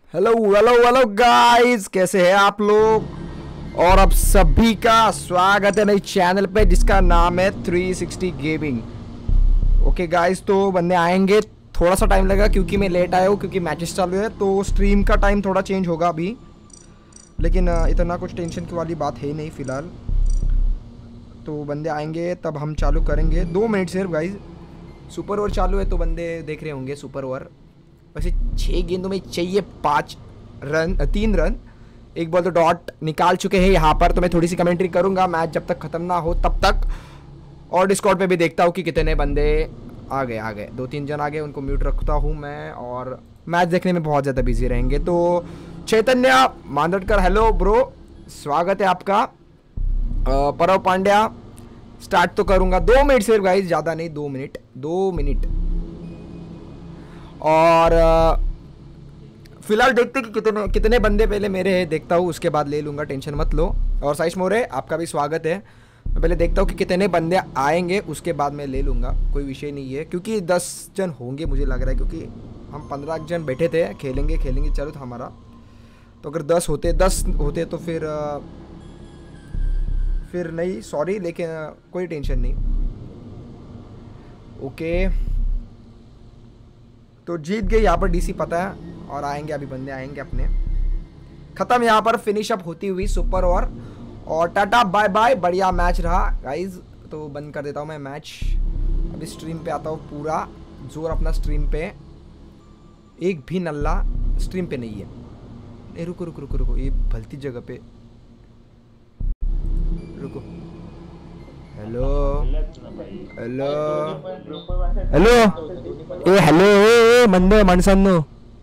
Hello hello hello guys, कैसे हैं आप लोग। और आप सभी का स्वागत है नई चैनल पे जिसका नाम है 360 गेमिंग। ओके गाइस, तो बंदे आएंगे, थोड़ा सा टाइम लगेगा क्योंकि मैं लेट आया हूँ, क्योंकि मैचेस चालू है तो स्ट्रीम का टाइम थोड़ा चेंज होगा अभी। लेकिन इतना कुछ टेंशन की वाली बात है नहीं फ़िलहाल। तो बंदे आएंगे तब हम चालू करेंगे। 2 मिनट सिर्फ गाइस। सुपर ओवर चालू है तो बंदे देख रहे होंगे सुपर ओवर। वैसे 6 गेंदों में चाहिए 5 रन, 3 रन। एक बॉल तो डॉट निकाल चुके हैं यहाँ पर। तो मैं थोड़ी सी कमेंट्री करूँगा मैच जब तक ख़त्म ना हो तब तक। और डिस्कॉर्ड पे भी देखता हूँ कि कितने बंदे आ गए 2-3 जन आ गए, उनको म्यूट रखता हूँ मैं। और मैच देखने में बहुत ज़्यादा बिजी रहेंगे। तो चैतन्य मांदड़कर, हेलो ब्रो, स्वागत है आपका। परव पांड्या, स्टार्ट तो करूँगा। 2 मिनट सिर्फ गाइस, ज़्यादा नहीं, 2 मिनट 2 मिनट। और फिलहाल देखते कि कितने कितने बंदे पहले मेरे हैं, देखता हूँ, उसके बाद ले लूँगा, टेंशन मत लो। और साइश मोरे, आपका भी स्वागत है। मैं पहले देखता हूँ कि कितने बंदे आएंगे, उसके बाद मैं ले लूँगा, कोई विषय नहीं है। क्योंकि 10 जन होंगे मुझे लग रहा है, क्योंकि हम 15 जन बैठे थे, खेलेंगे चलो था हमारा। तो अगर 10 होते तो फिर नहीं, सॉरी, लेकिन कोई टेंशन नहीं। ओके, तो जीत गए यहाँ पर डीसी, पता है। और आएंगे अभी, बंदे आएंगे अपने। खत्म यहाँ पर, फिनिश अप होती हुई सुपर ओवर। और टाटा बाय बाय, बढ़िया मैच रहा गाइज। तो बंद कर देता हूँ मैं मैच, अभी स्ट्रीम पे आता हूँ, पूरा जोर अपना स्ट्रीम पे। एक भी नल्ला स्ट्रीम पे नहीं है। ए रुको रुको रुको रुको, ये भलती जगह पे रुको। हेलो हेलो हेलो, ए हेलो, ए मंदे मनसन्नो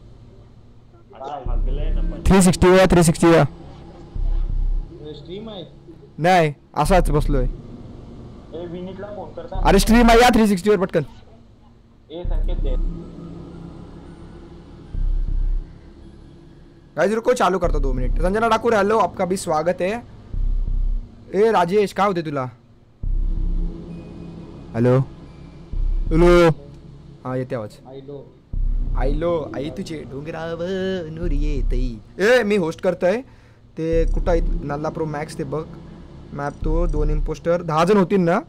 360 या 360 या स्ट्रीम आहे. नाही, असाच बसलोय. ए विनीतला फोन करता. अरे स्ट्रीम आहे या 360 वर पटकन. ए संकेत दे. गाइस रुको, चालू करतो 2 मिनिट. संजना ठाकूर, हेलो, आपका भी स्वागत है. ए राजेश, काय होते तुला. हेलो हेलो, हा येते आवाज. आयलो आई तुझे डोंगरावर येतई. ए मी होस्ट करतोय ते. कुठं आहेत नल्ला प्रो मॅक्स, ते बघ मॅप. तो 2 इम्पोस्टर, 10 जण होतील ना.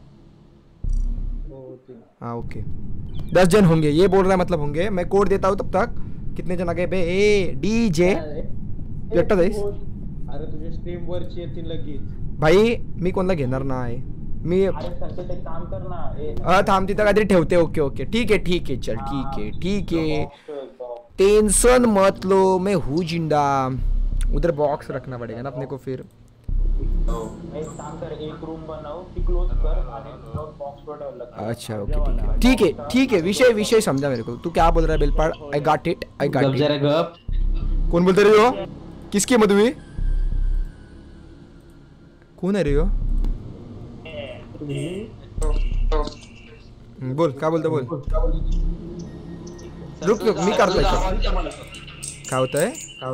हाँ ओके, 10 जन होंगे, ये बोल रहा है, मतलब होंगे। मैं कोड देता हूँ तब तक। कितने जन आ गए बे. ए डीजे एकटा जाईस. अरे तुझ्या स्ट्रीम वरची येतील लगेच. भाई मी कोणाला घेणार नाही. मी अरे संकेत एक काम कर ना. थांब, तिथं काहीतरी ठेवते. ओके ओके, ठीक है चल, ठीक है. टेंशन मत लो, मैं हूँ जिंदा. उधर बॉक्स रखना पड़ेगा ना अपने को फिर. एक काम कर, एक रूम बनाओ, ती क्लोज कर आणि बॉक्स वर ठेवला. अच्छा ओके, ठीक है. विषय समझा मेरे को. तू क्या बोल रहा है बेलपाड़. I got it. जरा गप. कौन बोलते रहे हो. किसकी मधुई. कौन है रे हो. बोल, क्या बोलता बोल. रुक मी करतोय. काय होतंय.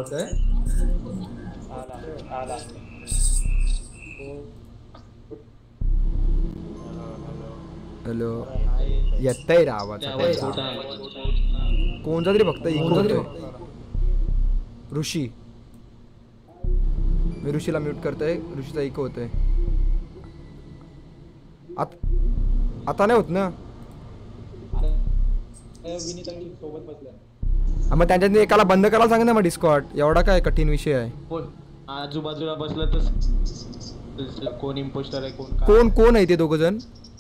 हॅलो, येतंय रे आवाज. कोणता तरी फक्त इको होतोय. ऋषी, मी ऋषीला म्यूट करतोय. ऋषीचा इको होतोय. आता नाही होत ना. सोबत बसल्या. मग त्यांच्यातून एकाला बंद करायला सांग ना मग डिस्कॉर्ड. एवढा काय कठीण विषय आहे. आजूबाजूला बसलं तर कोण इम्पोस्टर आहे, कोण आहे ते 2 जण.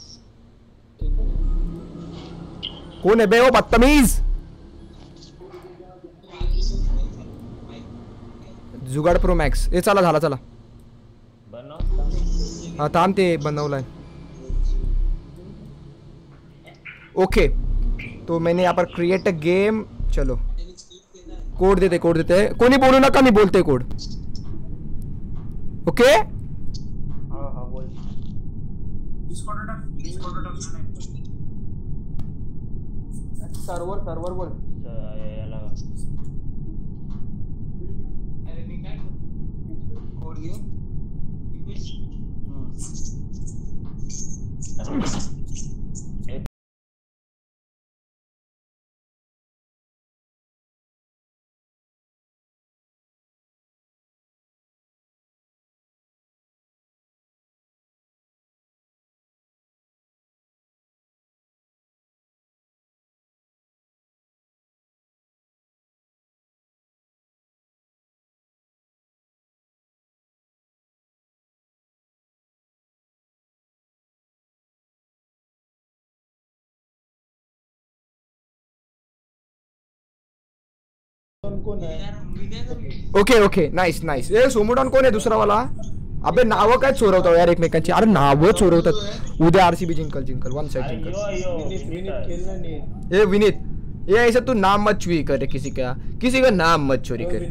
कोण आहे बे ओ बदतमीज. जुगाड प्रो मॅक्स. ए चला, झाला चला. हा थांब, ते बनवलाय. ओके, तो मैंने यहाँ पर क्रिएट अ गेम. चलो कोड देते. कोणी बोलू नका, मी बोलते कोड. ओके. हा बोल. सर्वर बोल. कौन है? Okay okay nice nice. ए सोमोडॉन कोण आहे दुसरा वाला? अबे नावं काय चोरवतो यार एकमेकांची. अरे नावं चोरवतात. उद्या आरसीबी जिंकल जिंकल. वन साइड जिंकल. विनीत खेलना नहीं. ए विनीत ये ऐसे तू नाम मत चुरी कर किसी का नाम मत चोरी कर.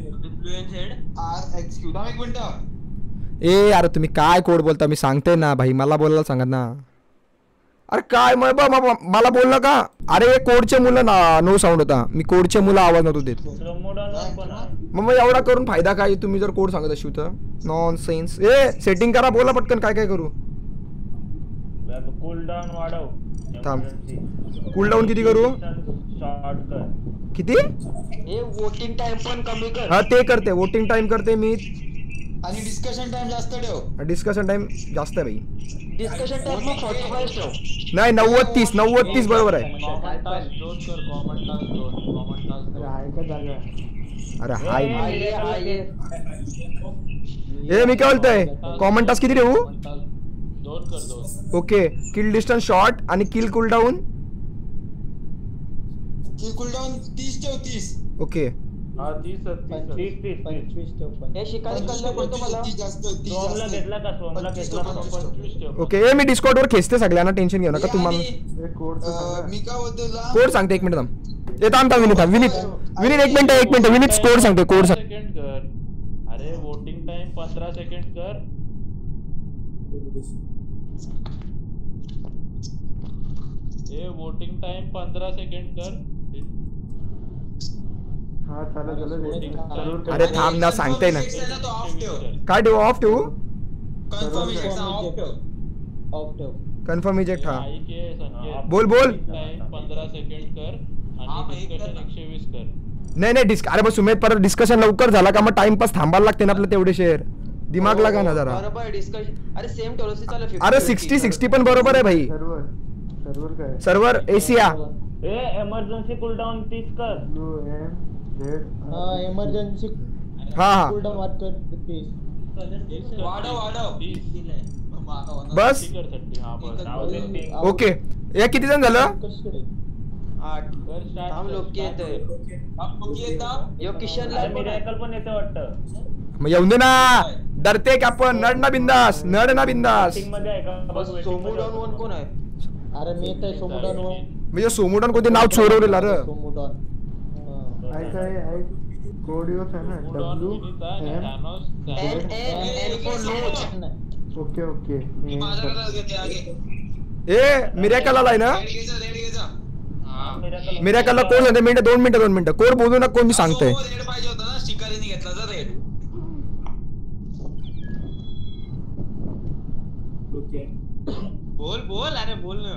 ए यार तुम्ही काय कोड बोलता? मी सांगते ना भाई, मला बोलायला सांगा ना. अरे काय मला बोललं का? अरे कोडचे मुलं ना नो साऊंड होता. मी कोडचे मुलं आवाज नव्हतो देत. मग एवढा करून फायदा काय? तुम्ही जर कोड सांगत अशी तर नॉन सेन्स. ए सेटिंग करा, बोला पटकन काय काय करू. कूल डाऊन वाढव. थांब, कूल डाऊन किती करू? किती? हे वोटिंग टाइम पण कमी कर. हा ते करते, वोटिंग टाइम करते मी. आणि डिस्कशन टाइम जास्त ठेव. डिस्कशन टाइम जास्त आहे भाई. डिस्कशन टाइम मग 45 ठेव. नाही 90-30 बरोबर आहे. अरे हाय ए मी काय बोलतोय? कॉमन टास्क किती देऊ? 2 कर 2. ओके. किल डिस्टन्स शॉर्ट आणि किल कूलडाऊन. किल कूलडाऊन 30 ठेव. 30. ओके. हा 30 ठेव. हे शिकारी कल्ला पडतो मला. सोमला घेतला का? 25 ठेव. ओके. ए मी डिस्कॉर्ड वर खेचते सगळ्यांना, टेन्शन घेऊ नका तुम्हाला. मी काय बोलतो तुला? कोड सांगते 1 मिनिट थांब. ए थांब विनीत 1 मिनिट विनीत कोड सांगते. कोड सांग. सेकंड कर. अरे वोटिंग टाइम 15 सेकंड कर. ए वोटिंग टाइम 15 सेकंड कर. हा चालेल. अरे थांब ना, सांगते ना. काय ठेवू? ऑफ ठेवू? Confirm eject. हा बोल 15 सेकंड कर आणि डिस्कशन 120 कर. नाही अरे बस सुमेध, परत डिस्कशन लवकर झाला का मग टाइमपास थांबायला लागते ना आपलं तेवढे शेअर. दिमाग लागा ना जरा. बरोबर डिस्कशन. अरे सेम ठेवलं चालेल. अरे 60 पण बरोबर आहे भाई. सर्वर काय? Server Asia. ए इमर्जन्सी कूलडाऊन 30 कर. इमर्जन्सी हा कूलडाऊन वाट कर 30. वाढव. बस. ओके. या किती जण झालं? 8. थांब लोक येतोय. यो किशनला मिरेकल पण येते वाटतं. मग येऊन दे ना. डरते का आपण? नड ना बिंदास. मीटिंग मध्ये आहे का? बस सोमूडॉन वन कोण आहे? अरे मी येतोय सोमूडॉन वन. म्हणजे सोमोडॉन कोणते नाव चोरवलेलं अरे. सोमूडॉन आहे कोडिओस आहे ना. ओके. ए मिरेकल आलाय ना. मिरेकलला कोण सांगते? मिनिट 2 मिनिटं कोड बोलू ना. कोण मी सांगतोय. बोल अरे बोल ना.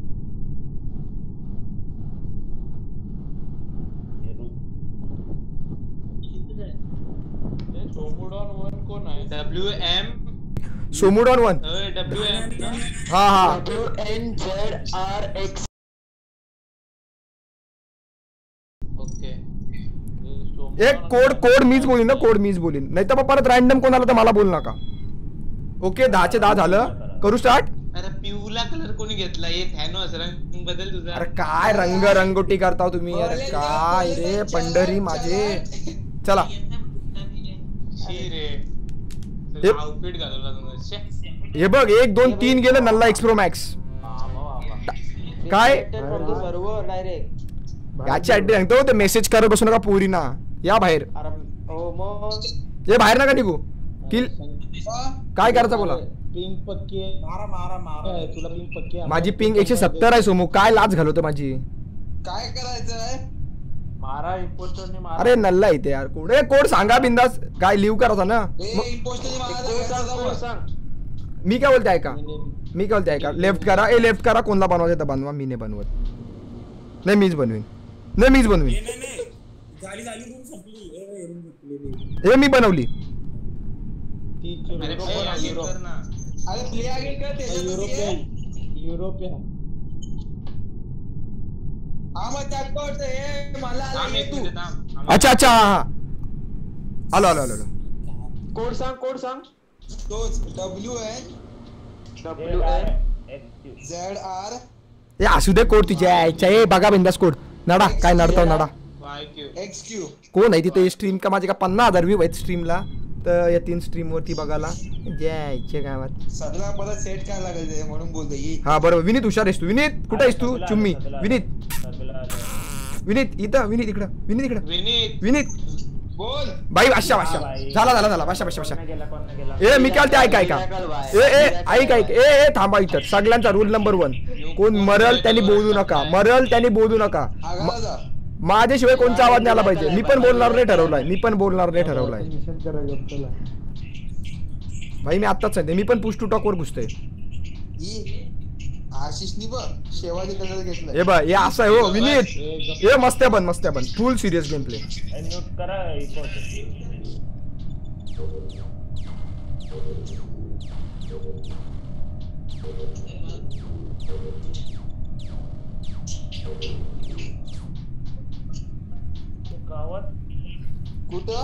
सोमोडॉन 1 कोण आहे? WM. सोमोडॉन 1. WM. हा WNZRX. ओके. एक कोड मीच बोलीन ना. कोड मीच बोलीन, नाही तर परत रॅन्डम कोण आला तर मला बोल नका. ओके 10चे 10 झालं. करू स्टार्ट. अरे पिवला कलर कोणी घेतला? हे थॅनोस रंग बदल तुझा. अरे काय रंगरंगोटी करता तुम्ही? अरे काय रे पंढरी माझे. चला आउटफिट घालवला तुझा. हे बघ 1 2 3 गेलं. नल्ला एक्स प्रो मॅक्स. काय सर्व डायरेक्ट याची अड्डी सांगतो. ते मेसेज करत बसू नका पोरीना. या बाहेर. ये बाहेर नका निघू. किल काय करायचं बोला. पिंग पक्की मारा तुला पिंग पक्की. माझी पिंग 170 आहे सोमू. काय लाज घालवतो माझी. काय करायचंय? मारा इम्पोस्टरने मारा. अरे नल्ला इथे यार. कोड सांगा बिंदास. काय लिव्ह करायचा ना. मी काय बोलते ऐका. लेफ्ट करा. कोणला बनवायचं तर बनवा. मी नाही बनवत. नाही मीच बनवीन. हे मी बनवली. युरोपियन. अच्छा हा. आलो. कोड सांग. तोच ए असू दे कोड तुझ्या. बघा बिंदास कोड. नडा काय नडताव नडा. XQ कोण आहे तिथे स्ट्रीम का माझे का 50,000 व्ह्यू आहेत स्ट्रीमला तर या 3 स्ट्रीम वरती बघायला जायच्या गावात सगळा मला सेट काय लागेल ते म्हणून बोलतो हा बरोबर विनीत हुशार आहेस तू विनीत कुठं आहेस तू चुम्मी विनीत इथं विनीत इकडं विनीत बोल बाई भाषा झाला भाषा ए मी काय ते ऐका ऐक ए थांबा इथं सगळ्यांचा रूल नंबर 1 कोण मरल त्यांनी बोलू नका माझ्याशिवाय कोणचा आवाज नाही आला पाहिजे मी पण बोलणार नाही ठरवलाय भाई मी आत्ताच सांगते मी पण पुश टू टॉक वर घुसतोय आशिषनी बघ शेवाली कलर घेतला हे बघ हे असं आहे हो विनीत हे मस्त बन फुल सिरियस गेम प्ले कुठं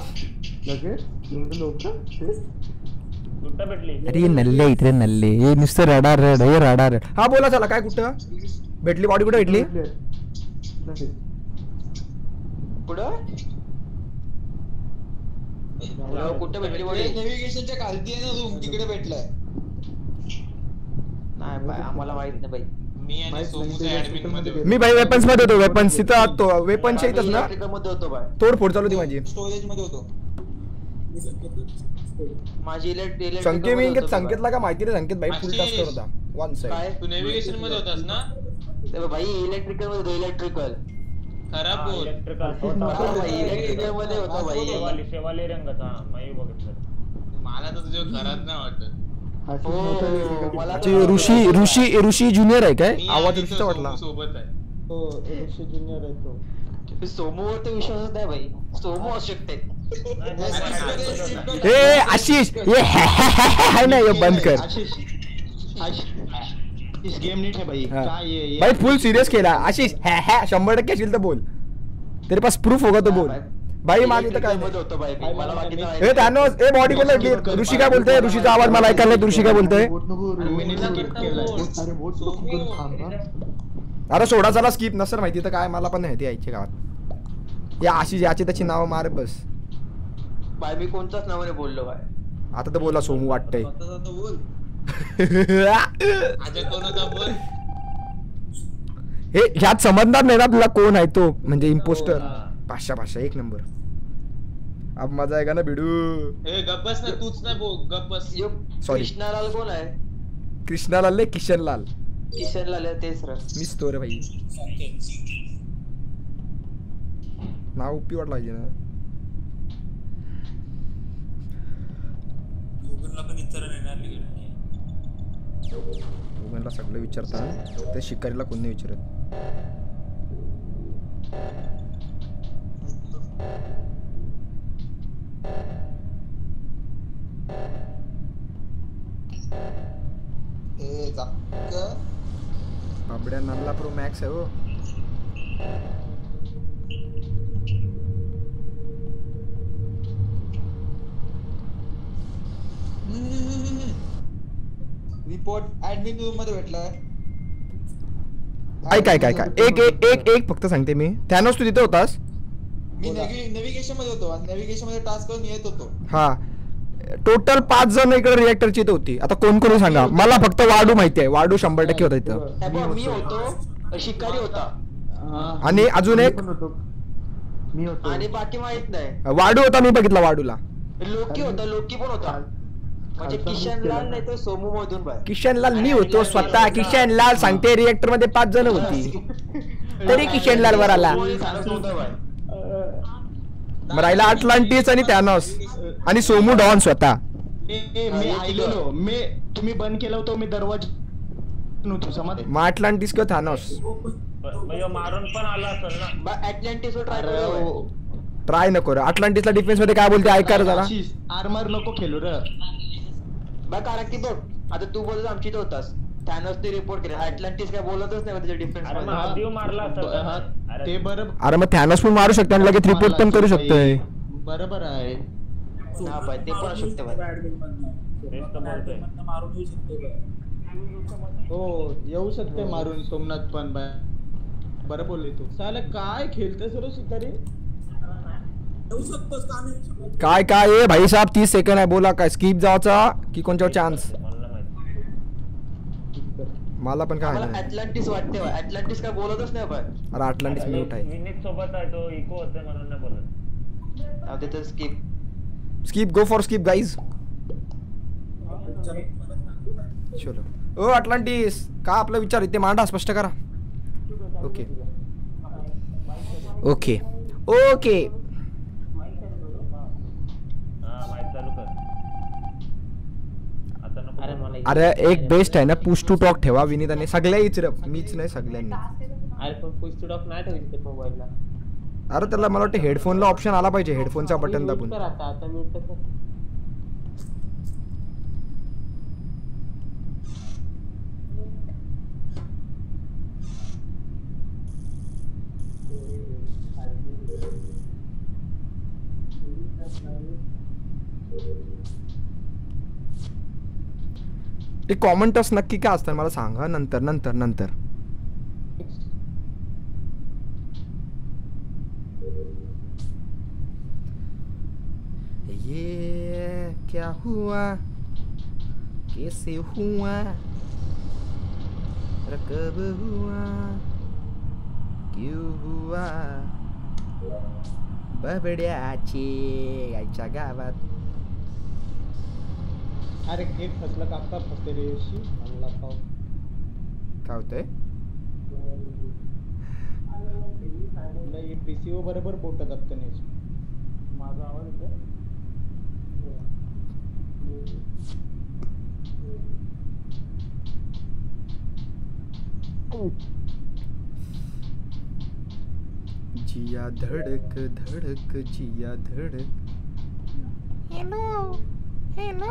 अरे नल्ले हे नुसतं रडार हा बोला चला काय कुठं भेटली बॉडी कुठं भेटली कुठं भेटली बॉडी नेव्हिगेशनच्या खालती आहे ना रूम तिकडे भेटलाय नाही आम्हाला माहित नाही बाई मी आणि सोमूच्या ऍडमिन मध्ये मी भाई वेपन्स मध्ये होतो वेपन्स तिथं तो वेपनच्या इथंच ना मध्ये होतो बाय तोडफोड चालू होती माझी स्टोरेज मध्ये होतो माझी संकेतला का माहिती नाही संकेत भाई फुल टास्क करत होता वन साइड तू नेव्हिगेशन मध्ये होतास ना ते भाई इलेक्ट्रिकल मध्ये इलेक्ट्रिकल खराब बोल इलेक्ट्रिकल मध्ये होता भाई शेवाली रंगाचा मी बघितलं मला तर तुझ्या घरात नाही वाटत ऋषी ज्युनियर आहे काय आवाज ऋषीचा वाटला सोबत आहे हो ऋषी ज्युनियर आहे तो सोमूवर तर विश्वासच नाही भाई सोमू असू शकते ए आशिष ये है ना ये बंद कर इस गेम नीट है भाई क्या ये भाई फुल सीरियस खेला आशिष 100% असेल तर बोल तेरे पास प्रूफ होगा तो बोल भाई माझी तर काय होतो भाई मला बाकी ए त्यानोस ए बॉडी बोल ऋषी काय बोलतोय ऋषीचा आवाज मला ऐकायला नाही ऋषी काय बोलतोय अरे सोडा चला स्किप नसर माहिती तर काय मला पण नाही यायची गावात या आशिष याची त्याची नाव मार बस भाई मी कोणताच नावाने बोललो भाई आता तर बोला सोमू वाटतंय हे ह्यात समजणार नाही ना तुला कोण आहे तो म्हणजे इम्पोस्टर पाशा एक नंबर अब मजा आएगा ना भिडू ए गप्पस ना तूच ना बो गप्पस सॉरी कृष्णालाल कोण आहे कृष्णालाल किशनलाल तेच रे मिस तो रे भाई नाव उपी वाटला पाहिजे ना गुगलला सगळं विचारता त्या शिकारीला कोण नाही विचारत बाबड्या नल्ला प्रो मॅक्स आहे हो रिपोर्ट ऍडमिन रूम मध्ये भेटलाय एक फक्त सांगते मी त्यानंच तू तिथे होतास मी नेव्हिगेशन मध्ये होतो नेव्हिगेशन मध्ये टास्क करून येत होतो हा टोटल 5 जण इकडे रिएक्टरची इथे होती आता कोण कोणी सांगा मला फक्त वाडू माहिती आहे वाडू 100% होता इथं मी होतो शिकारी होता आणि अजून एक मी होतो आणि बाकी माहित नाही वाडू होता मी बघितला वाडूला लोकी पण होता म्हणजे किशनलाल नाही तर सोमू मधून बाय किशनलाल मी होतो स्वतः किशनलाल सांगते रिएक्टर मध्ये 5 जण होती तरी किशनलाल वर आला राहिला अटलांटिस आणि थॅनोस आणि सोमू डॉन स्वतः मी आलेलो मी तुम्ही बंद केलं होतं मी दरवाजा नव्हतो समज मग अटलांटिस किंवा थॅनोस मारून पण आला असेल ना अटलांटिस वर ट्राय नको रे अटलांटिसला डिफेन्स मध्ये काय बोलते ऐका रे जरा आर्मर नको खेळू रे बा कारण की बघ आता तू बोलत आमची तो होतास थॅनोस ते रिपोर्ट केले अटलांटिस काय बोलतच नाही त्याच्या डिफेन्स मध्ये मारला असेल ते बरं अरे मग थॅनोस पण मारू शकतो आणि लगेच रिपोर्ट पण करू शकतोय बरोबर आहे हा भाई ते पण शकते हो येऊ शकते मारून सोमनाथ पण बरं बोलले तू साला काय खेळते सर शिकारी काय काय आहे भाई साहेब 30 सेकंड आहे बोला काय स्किप जायचा की कोणत्यावर चान्स मला माहिती मला पण काय मला नाही ऍटलांटिस वाटते ऍटलांटिस काय बोलतच नाही बाय अरे अटलांटिस म्यूट आहे विनीत सोबत आहे तो इको होते म्हणून नाही बोलत तिथं skip skip go for skip guys चलो ओ अटलांटिस का आपला विचार इथे मांडा स्पष्ट करा ओके ओके ओके हा माहिती चालू कर आता नको अरे मला अरे एक बेस्ट आहे ना पुश टू टॉक ठेवा विनीत आणि सगळ्याच रे मीच नाही सगळ्यांनी अरे पण पुश टू टॉक नाही ठेवली मोबाईलला अरे त्याला मला वाटतं हेडफोनला ऑप्शन आला पाहिजे हेडफोनचा बटन दाबून आता म्यूट कर ते कॉमेंटर्स नक्की काय असतात मला सांगा नंतर नंतर नंतर ये क्या हुआ कैसे हुआ कब हुआ क्यों हुआ बबड्याची गायच्या गावात अरे एक फसलं कापता फसते रे यशी मला पाव काय होतंय नाही पीसीओ बरोबर बोट दाबतं नाही माझा आवाज येतो जिया धड़क धड़क जिया धड़क हेलो हेलो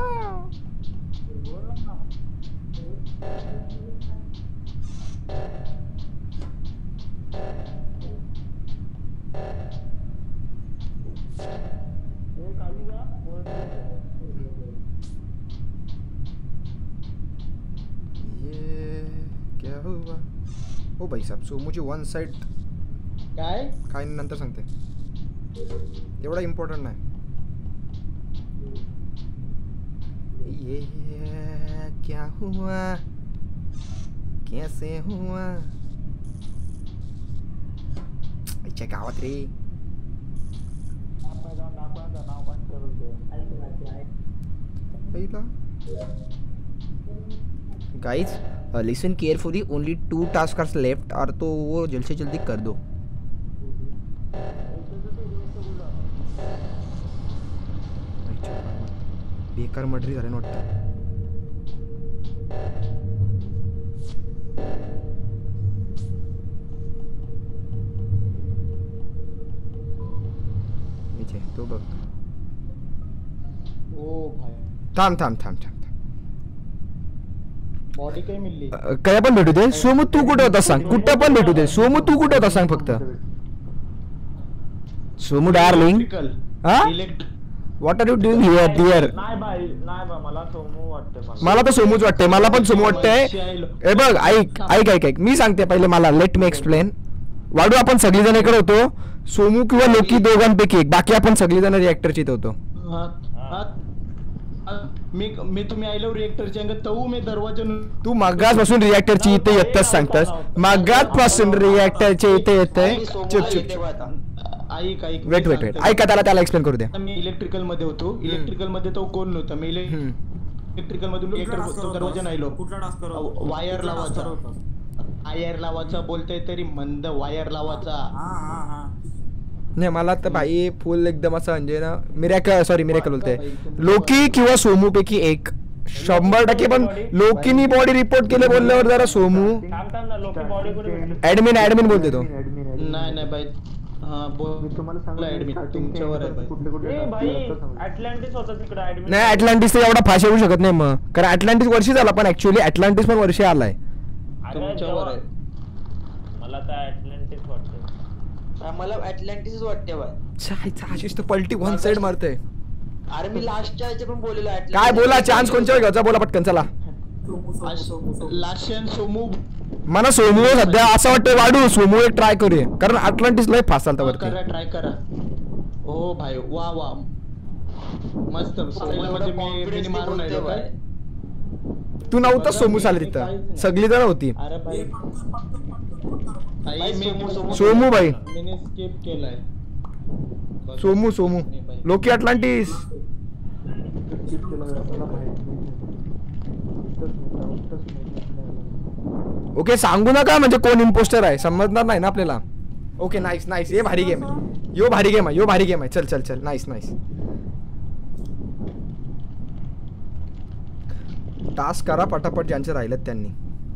ये क्या हुआ ओ भाई साहब सो मुझे वन साइड काय काय नंतर सांगते एवढा इम्पॉर्टंट नाही ये क्या हुआ कैसे हुआ अच्छा गावात रे guys listen carefully only 2 task are left और तो वो जल्द से जल्दी कर दो बेकार मर्डरी झाले ना वाटतं इथे तो बघ ओ भाई थांब थांब थांब थांब बॉडी काय मिळली काय पण भेटू दे सोमू तू कुठे होता सांग कुठं पण भेटू दे सोमू तू कुठे होता सांग फक्त सोमू डार्लिंग हा what are you doing here dear नाही बाई मला सोमू वाटते मला तर सोमूच वाटतंय मला पण सोमू वाटतंय हे बघ ऐक ऐक ऐक ऐक मी सांगते पहिले मला लेट मी एक्सप्लेन वाडू आपण सगळीजण इकडे होतो सोमू किंवा लोकी दोघांपैकी एक बाकी आपण सगळीजण रिएक्टरची इथे होतो मी तुम्ही आयलो रिएक्टरच्या अंगात तऊ मी दरवाजा तू मागासपासून रिएक्टरची इथे येतच सांगतास मागासपासून रिएक्टरच्या इथे येतंय चुप चुप ऐक ऐक वेट वेट वेट ऐका त्याला एक्सप्लेन करू दे मी इलेक्ट्रिकल मध्ये होतो इलेक्ट्रिकल मध्ये तो कोण नव्हता मी इलेक्ट्रिकल मधून तो दरवाजा नाहीलो वायर लावायचा बोलतोय तरी मंद वायर लावायचा नाही मला तर भाई फुल एकदम असं म्हणजे ना मिरॅकल बोलते लोकी किंवा सोमू पैकी एक 100% पण लोकीनी बॉडी रिपोर्ट केले बोलल्यावर जरा सोमू ऍडमिन बोलते तो नाही भाई नाही अटलांटिस एवढा फाशी होऊ शकत नाही मग कारण अटलांटिस वर्षी झाला पण ऍक्च्युअली अटलांटिस पण वर्षी आलाय मला तर अटलांटिस वाटतं मला अटलांटिस वाटते बाय आशिष तर पलटी वन साइड मारते अरे मी लास्टच्या याचे पण बोललेलो काय बोला चान्स कोणच्या घ्यायचा बोला पटकन चला लाशन सोमू मला सोमू सध्या असं वाटतं वाढू सोमू एक ट्राय करूया कारण अटलांटिस लय फास्ट चालतं करा ट्राय करा ओ भाई वाह वाह मस्त सोमू म्हणजे मी मारून आलो काय तू नव्हता सोमू साले तिथं सगळी जण होती अरे भाई भाई मी सोमू भाई मैंने स्किप केलाय सोमू लोकी अटलांटिस ओके सांगू नका म्हणजे कोण इम्पोस्टर आहे समजणार नाही ना आपल्याला ओके नाईस नाईस ये भारी गेम आहे यो भारी गेम आहे चल चल चल नाईस नाईस टास्क करा पटापट ज्यांचे राहिलेत त्यांनी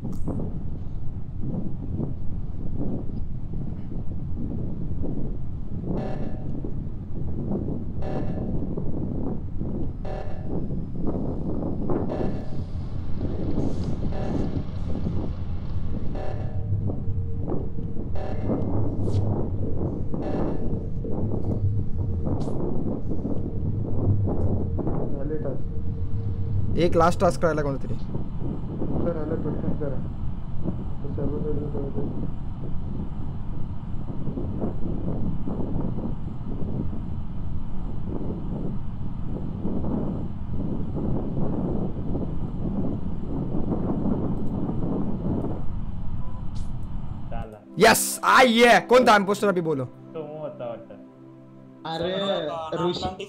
एक लास्ट टास्क करायला कोणतरी यस आइए कोणता इम्पोस्टर अभी बोलो सोमू होता वाटतं. अरे ऋषी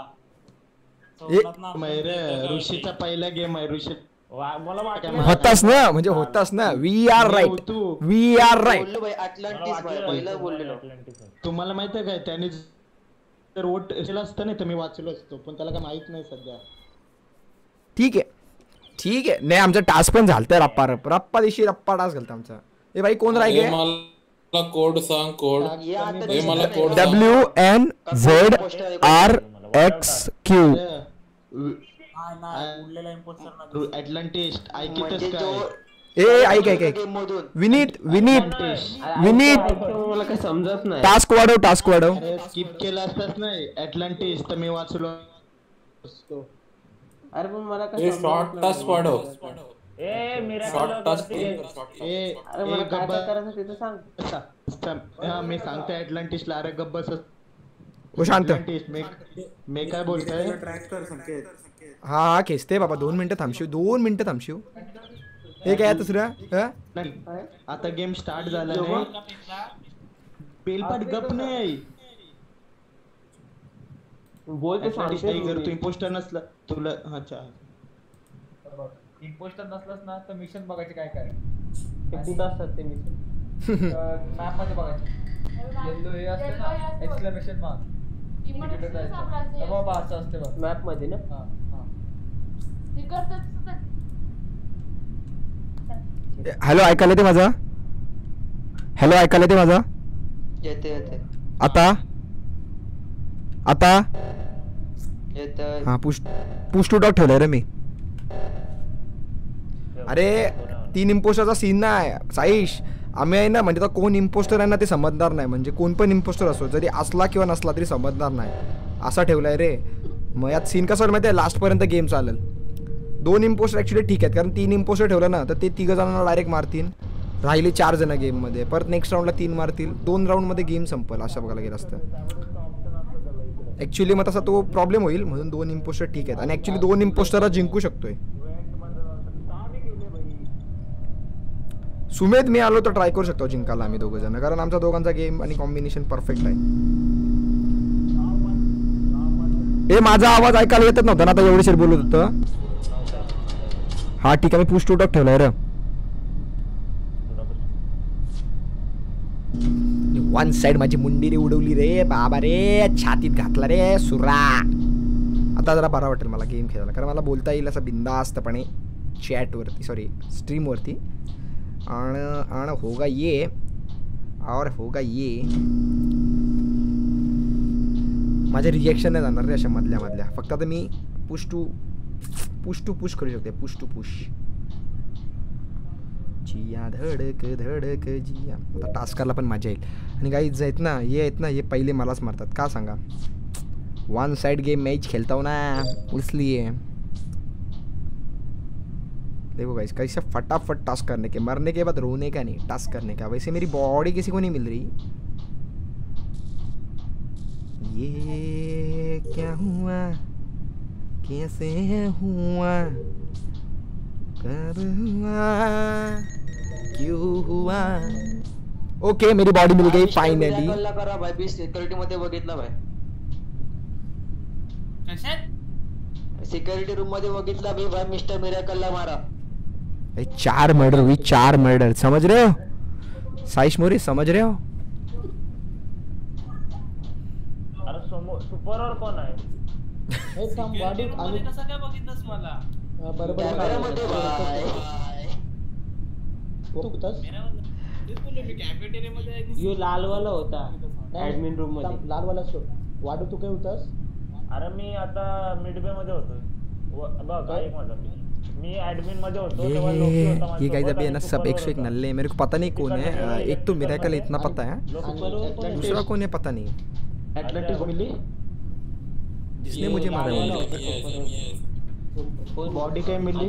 ऋषीचा पहिला गेम आहे ऋषी मला वाटलं होतास ना म्हणजे होतास ना we are right we are right बोललो भाई अटलांटिस पहिला बोललेलो तुम्हाला माहित आहे काय त्याने जर वोट केला असता नाही तर मी वाचलो असतो पण त्याला काय माहित नाही सध्या ठीक आहे नाही आमचा टास्क पण झालता रप्पा दिवशी रप्पा टास्क झालता आमचा ए भाई कोण राहिले मला कोड सांग कोड हे मला कोड WNZRXQ अटलांटिस ऐकितच काय ए ऐक विनीत मला काय समजत नाही टास्क वाढव स्किप केला असताच नाही अटलांटिस तर मी वाचलो असतो अरे पण मला काय शॉर्ट टास्क वाढव ए मेरा शॉर्ट टास्क अरे मला काय करायचं ते तर सांग मी सांगतोय अटलांटिसला अरे गब्बस ओ शांत मी काय बोलतोय हा खेचते बाबा 2 मिनिटं थांबशिव हे काय दुसरं आता गेम स्टार्ट झाला नाही बेलपाट गप नाही बोल ते सांगते जर तू इम्पोस्टर नसला तुला अच्छा इम्पोस्टर नसलास ना तर मिशन बघायचे काय काय कुठं असतात ते मिशन मॅप मध्ये बघायचे येलो हे असते ना एक्सक्लेमेशन मार्क बाबा असं असते बघ मॅप मध्ये ना हॅलो ऐकायला ते माझा येते आता येते हा पुश टू टॉक ठेवलाय रे मी अरे 3 इम्पोस्टरचा सीन नाही साईश आम्ही आहे ना म्हणजे आता कोण इम्पोस्टर आहे ना ते समजणार नाही म्हणजे कोण पण इम्पोस्टर असो जरी असला किंवा नसला तरी समजणार नाही असा ठेवलाय रे मग यात सीन कसं माहिती आहे लास्ट पर्यंत गेम चालेल 2 इम्पोस्टर ऍक्च्युली ठीक आहेत कारण 3 इम्पोस्टर ठेवलं ना तर ते 3 जणांना डायरेक्ट मारतील राहिले 4 जण गेम मध्ये परत नेक्स्ट राऊंडला 3 मारतील 2 राऊंड मध्ये गेम संपल असं बघायला गेलं असतं ऍक्च्युली मग तसा तो प्रॉब्लेम होईल म्हणून 2 इम्पोस्टर ठीक आहेत आणि ऍक्च्युली 2 इम्पोस्टरला जिंकू शकतोय सुमेध मी आलो तर ट्राय करू शकतो जिंकायला आम्ही 2 जण कारण आमचा दोघांचा गेम आणि कॉम्बिनेशन परफेक्ट आहे ए माझा आवाज ऐकायला येतच नव्हता ना आता एवढे बोलत होतं हा ठीक आहे मी पुश टू टॉक ठेवलाय रे 1 साइड माझी मुंडी रे उडवली रे बाबा रे छातीत घातला रे सुरा आता जरा बरा वाटेल मला गेम खेळायला कारण मला बोलता येईल असं बिंदास्तपणे चॅटवरती सॉरी स्ट्रीमवरती आणि होगा ये और होगा ये माझे रिएक्शन नाही जाणार रे अशा मधल्या फक्त आता मी पुश टू पुश करू शकते पुश टू पुश जिया धडक जिया आता टास्करला पण मजा येईल आणि गाईज आहेत ना हे पहिले मलाच मारतात का सांगा 1 साइड गेम मैच खेलता हूँ ना इसलिए देखो गाइस कैसे फटाफट टास्क करने के मरने के बाद रोने का नहीं टास्क करने का वैसे मेरी बॉडी किसी को नहीं मिल रही ये क्या हुआ, कैसे हुआ, कब हुआ, क्यों हुआ? ओके मेरी बॉडी मिल गई फाइनली. करा भाई, मी सिक्युरिटी मध्ये बघितलं भाई. कशात? सिक्युरिटी रूम मध्ये बघितला मी भाई, मिस्टर मिरेकलला मारा. 4 मर्डर हुई, 4 मर्डर. समझ रहे हो साइश मोरी, समझ रहे हो? अरे सुपरवर कोण आहे? हे थांब गाडीत आली. कसं काय बघितलंस मला? बरोबर कॅमेऱ्यामध्ये भाई. तू कुठंस? तेच बोललो मी, कॅफेटेरियामध्ये आहे. यो लालवाला होता ऍडमिन रूम मध्ये. लालवाला सोड. वाडू तू काय होतास? अरे मी आता मिडबे मध्ये होतो. बघ एक माझा मी एडमिन मध्ये होतो तेव्हा लोकी होता माझ्यासोबत. ये गाइस अभी है ना आणि सब सुपरवर 101 होता. नल्ले हैं. मेरे को पता नहीं कौन है. एक तो मिरेकल इतना पता है, दूसरा कौन है पता नहीं. ऍटलांटिस मिली. जिसने मुझे मारा है बॉडी काय मिली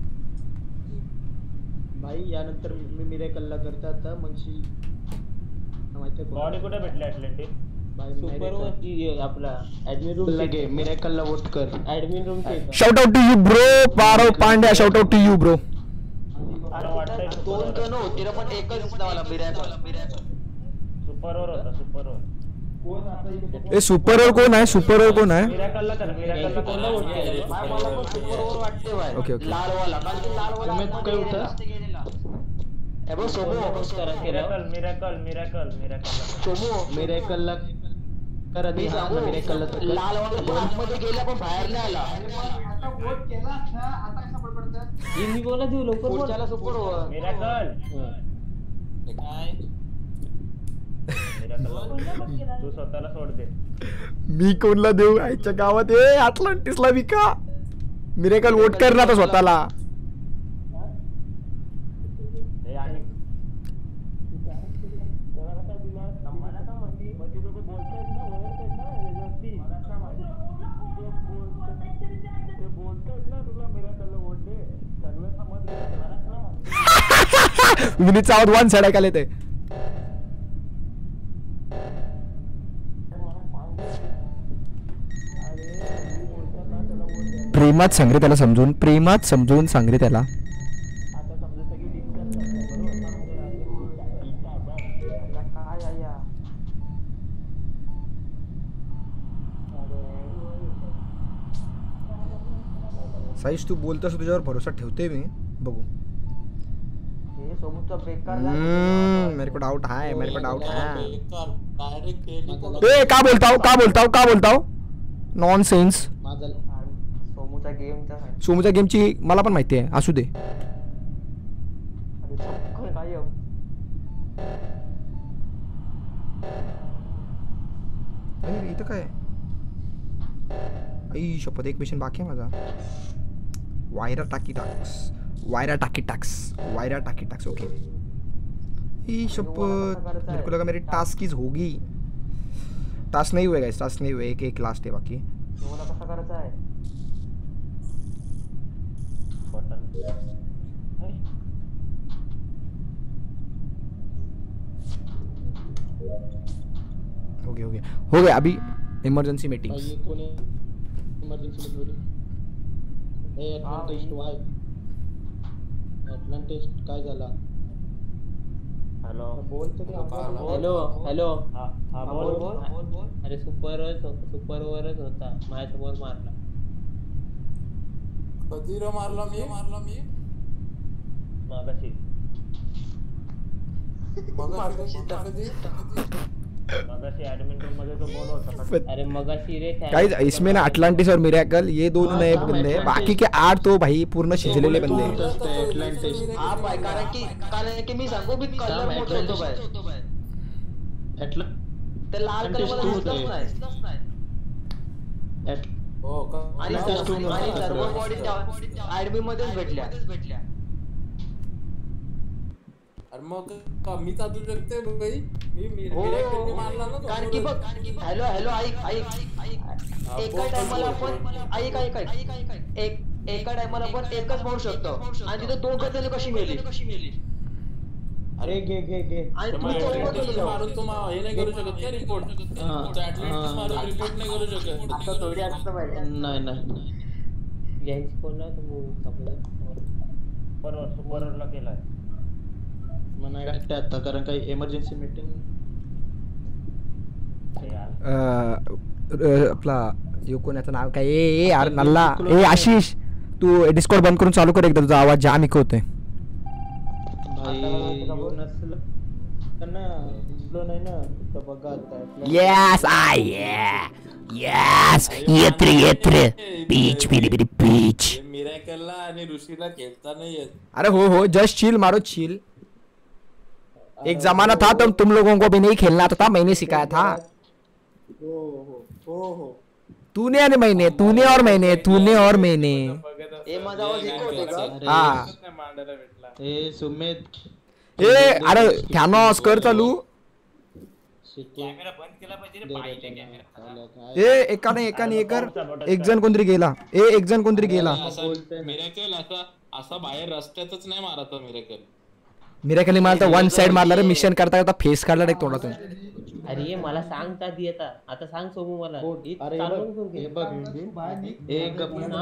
भाई. यानंतर मी मिरेकलला करता आता मगशी माहिती बॉडी कुठे भेटली अटलांटिस? सुपरवर आपला ऍडमिन रूम लगे मिरेकलला वोट कर. ऍडमिन रूम चे shout out to you bro. Parav Pandya shout out to you bro. अरे वाटतंय दोन जण होते रे, पण एकच दिसला मला मिरेकल. सुपरवर होता. सुपरवर ए सुपरवर कोण आहे? सुपरवर कोण आहे? मिरेकलला कर. मिरेकलला कोणला वोट केलं? भाई मला पण सुपरवर वाटते भाई. Okay, okay. लालवाला, कारण की लालवाला तुम्ही काय होता? ए बघ Somu, miracle miracle miracle miracle Somu मिरेकलला कर आधी. मी सांगू, मिरेकलला लालवाला आतमध्ये गेला पण बाहेर नाही आला. मी बोला देऊ लवकर बोल. पुढच्याला सुपरवर. मिरेकल काय तू स्वतःला सोड दे. मी कोणला देऊ? आईच्या गावात ए अटलांटिसला विका. मिरेकल वोट कर ना तो स्वतःला. हे आणि त्याला कसा दिला? मला का माहिती? म्हणजे लोक बोलतायत ना, ओळखतायत ना व्यवस्थी. मला का माहिती? ते बोलतायत ना तुला मिरेकलला वोट दे. सगळं समजलं. मला का माहिती? विनीतचा आवाज वन साइड ऐकायला येते. प्रेमात सांग रे त्याला, समजून प्रेमात समजून सांग रे त्याला. साईश तू बोलतोस तुझ्यावर भरोसा ठेवते मी. बघू. हे सोमूचा बेकार मेरे को डाउट है, मेरे को डाउट है. डायरेक्ट ए का बोलताव नॉनसेन्स. माझा सोमूचा गेमचा सांग. सोमूच्या गेमची मला पण माहिती आहे, असू दे. काय अरे इथं काय? आई शपथ, एक मिशन बाकी आहे माझा. वायरा टाकी टाक्स. ओके. ई शपथ, मेरे को लगा मेरी टास्क कीज होगी. टास्क नहीं हुए गाइस, टास्क नहीं हुए. एक लास्ट है बाकी. तुम्हाला कसा करायचा आहे? बटन हो गया अभी इमरजेंसी मीटिंग. ये कोण आहे? Emergency meeting. ए अटलांटिस वाय. अटलांटिस काय झाला? हॅलो बोल तरी. हॅलो हा बोल. अरे सुपरवरच होता, माझ्यासमोर मारला. कधी रे मारला मी? मागाशी एडमिन रूम मध्ये तो बोल होता. अरे मगाशी रे गाइस इसमें ना अटलांटिस और मिरेकल ये दोनों नए बंदे हैं. बाकी के 8 तो भाई पूर्ण शिजलेले बंदे हैं. अटलांटिस. हा भाई, कारण की मी सांगू, मी कलर मोड होतो भाई. ते लाल कलर मला दिसलंच नाही. हो का? आणि सर्व बॉडी ऍडमिन मध्येच भेटल्या. अरे मग का मी चालू शकते भाई? मी हो, मिरेकलने मारला ना तो. कारण की बघ, हॅलो ऐक एका टायमाला आपण ऐक एका टायमाला आपण एकच मारू शकतो, आणि तिथे दोघं जण कशी मेली? अरे घे आणि तू तो Atlantis मारून तू हे नाही करू शकत का रिपोर्ट? Atlantis मारून रिपोर्ट नाही करू शकत. आता थोडी असतं पाहिजे. नाही यांची कोण ना बरोबर सुपरला केलाय मला वाटतं आता कारण काही इमर्जन्सी मीटिंग आपला यो कोणाचं नाव काय ए यार नल्ला ए आशिष तू डिस्कॉर्ड बंद करून चालू कर एकदा तुझा आवाज जाम इको होतोय भाई नसलं त्यांना दिसलो नाही ना तर बघा आता यस यस येत्रे पीच पिली पीच मिरॅकलला आणि ऋषीला खेळता नाही येत. अरे हो जस्ट चिल मारो चिल. एक जमाना था तब तुम लोगों को भी नहीं खेलना था मैंने सिखाया था. हो तूने और मैंने तूने और मैंने ए माझा आवाज इको होते का? हा ए सुमित ए अरे थॅनॉस कर चालू. कॅमेरा बंद केला पाहिजे रे पाहिजे कॅमेरा. ए एकाने एक कर एक जण कोणतरी गेला मिरॅकल असा बाहेर रस्त्यातच नाही मारत मिरॅकल. मिरॅकलने मला तर वन साइड मारला रे मिशन करता फेस काढला एक तोंडातून. अरे मला सांगता येता आता सांग सोमू मला अरे हे बघ एक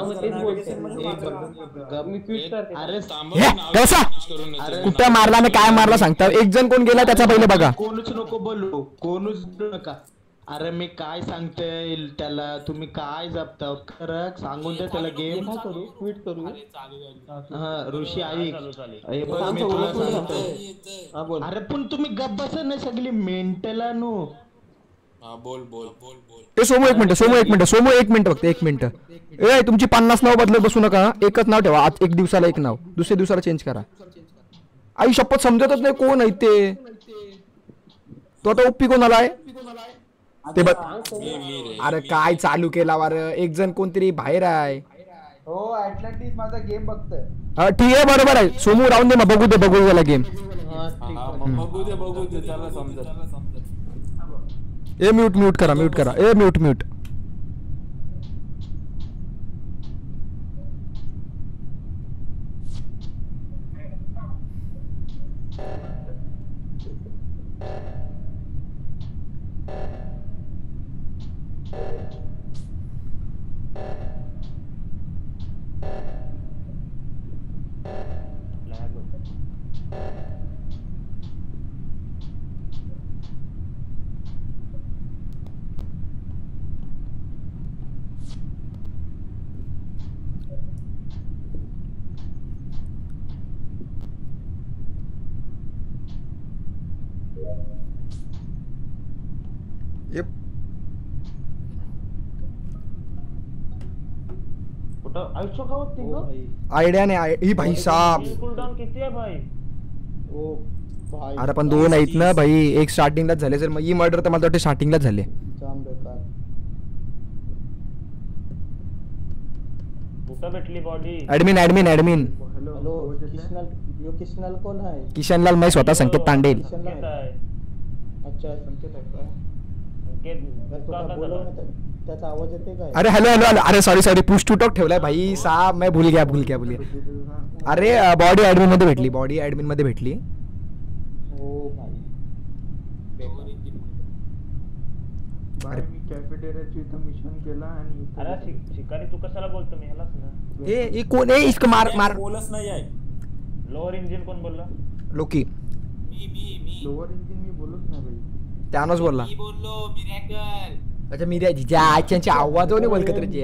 मी क्विट करते. अरे कसा कुठं मारला आणि काय मारला सांगता. एक जण कोण गेला त्याचा पहिले बघा. कोणच नको बोलू कोणच नका. अरे मी काय सांगते त्याला तुम्ही काय जपता खरं सांगून दे त्याला गेम करू क्विट करू. हा ऋषी ऐक हे बघ मी तुला सांगतो. अरे पण तुम्ही गप्प बसा ना सगळी मेंटलानो. हा बोल ए सोमू एक मिनिट फक्त एक मिनिट. ए तुमची 50 नाव बदलत बसू नका. एकच नाव ठेवा. आज एक दिवसाला एक नाव दुसऱ्या दिवसाला चेंज करा. आई शपथ समजतच नाही कोण आहे ते. तो आता ओप्पी कोणाला आहे ते बघ. अरे काय चालू केला वार एक जण कोणतरी बाहेर आहे. हो अटलांटिस माझा गेम बघतोय. हा ठीक आहे बरोबर आहे सोमू राहून दे मग बघू त्याला गेम. बघू दे त्याला समजत. ए म्यूट करा ए म्यूट. आयुष्य का होती ग आयडिया नाही ही भाई साहब. कूलडाऊन किती आहे भाई? ओ भाई अरे पण 2 आहेत ना भाई. एक स्टार्टिंगलाच झाले सर मग ही मर्डर तर मला वाटतं स्टार्टिंगलाच झाले. जाम बेकार. कुठं भेटली बॉडी? ऍडमिन हॅलो किशनल कोण आहे? किशनलाल मैं स्वतः संकेत तांडेल. संकेत आहे. अच्छा संकेत आहे का? संकेत बोलव ना त्याचा आवाज येते काय? अरे हॅलो अरे सॉरी पुश टू टॉक ठेवलाय भाई साहब मैं भूल गया. अरे बॉडी ऍडमिन मध्ये भेटली. हो भाई अरे मी कॅफेटेरियाची इथं मिशन केला आणि अरे शिकारी तू कशाला बोलतो मी ह्यालाच ना. ए कोण आहे इसको मार बोलच नाही आहे. लोअर इंजिन कोण बोलला? लोकी. मी लोअर इंजिन मी बोलत नाही भाई. त्यानंच बोलला. मी बोललो मिरॅकल. अच्छा मी आजच्या आवाजाने बोलकत रे.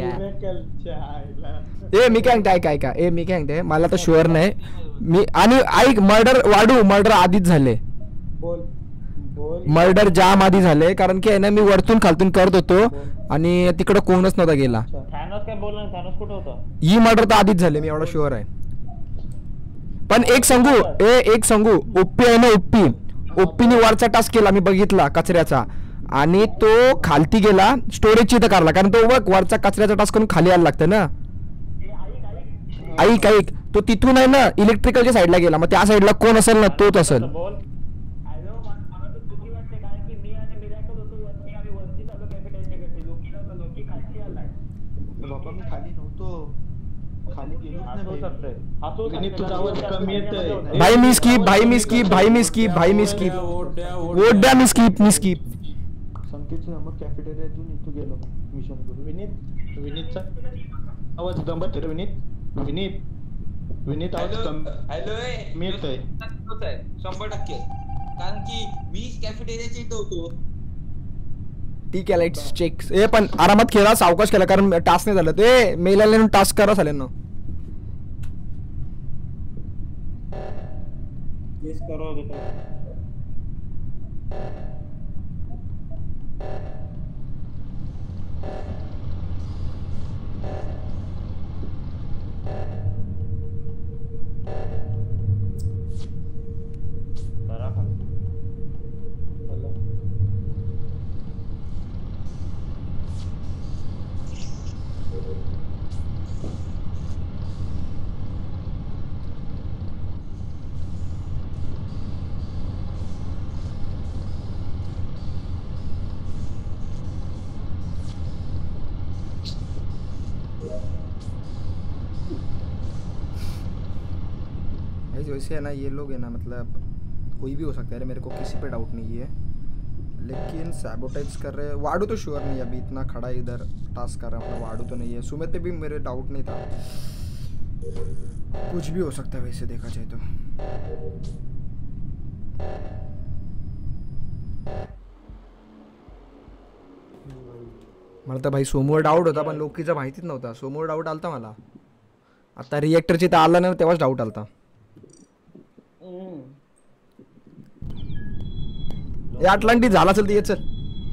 मी काय सांगते मला तर शुअर नाही मी. आणि ऐक मर्डर आधीच झाले. बोल मर्डर जाम आधी झाले कारण की ना मी वरतून खालतून करत होतो आणि तिकडे कोणच नव्हता गेला. थॅनोस काय बोलला? थॅनोस कुठे होता? ही मर्डर तर आधीच झाले मी एवढा शुअर आहे. पण एक सांगू ओप्पी आहे ना ओप्पीने वरचा टास्क केला मी बघितला कचऱ्याचा आणि तो खालती गेला स्टोरेजची तर करला कारण तो बघ वरचा कचऱ्याचा टास्क करून खाली यायला लागतं ना. ऐक तो तिथून आहे ना इलेक्ट्रिकलच्या साईडला गेला मग त्या साईडला कोण असेल ना तोच असेल. बाबा मी खाली नव्हतो. हसू शकते हसू विनीत तुझा आवाज कमी येतोय. भाई मी स्किप भाई मी स्किप भाई मी स्किप भाई मी स्किप वोट द्या मी स्किप संकेतची मग कॅफेटेरियातून इथं गेलो मिशन करू. विनीतचा आवाज दंबत रे. विनीत आवाज कमी येतोय. 100% कारण की मी कॅफेटेरियाच्या इथं होतो. ठीक आहे लेट्स चेक. ए पण आरामात खेळा सावकाश खेळा कारण टास्क नाही झालं ते मेलाने टास्क करा चालेल ना. केस करो वैसे है ना ये लोग है ना मतलब कोई भी हो सकता है मेरे को किसी पे डाउट नहीं है लेकिन सैबोटाइज कर रहे हैं. वाडू तो श्योर नहीं है अभी इतना खड़ा है इधर टास्क कर रहा है मतलब वाडू तो नहीं है. सुमित पे भी मेरे डाउट नहीं था. कुछ भी हो सकता है वैसे देखा जाए तो. मला तर भाई सोमूवर डाऊट होता पण लोकीचा माहितीच नव्हता. सोमूवर डाऊट आलता मला. आता रिएक्टरची तर आला ना तेव्हाच डाऊट आलता. हे अटलांटिस झाला असेल तर ये चल.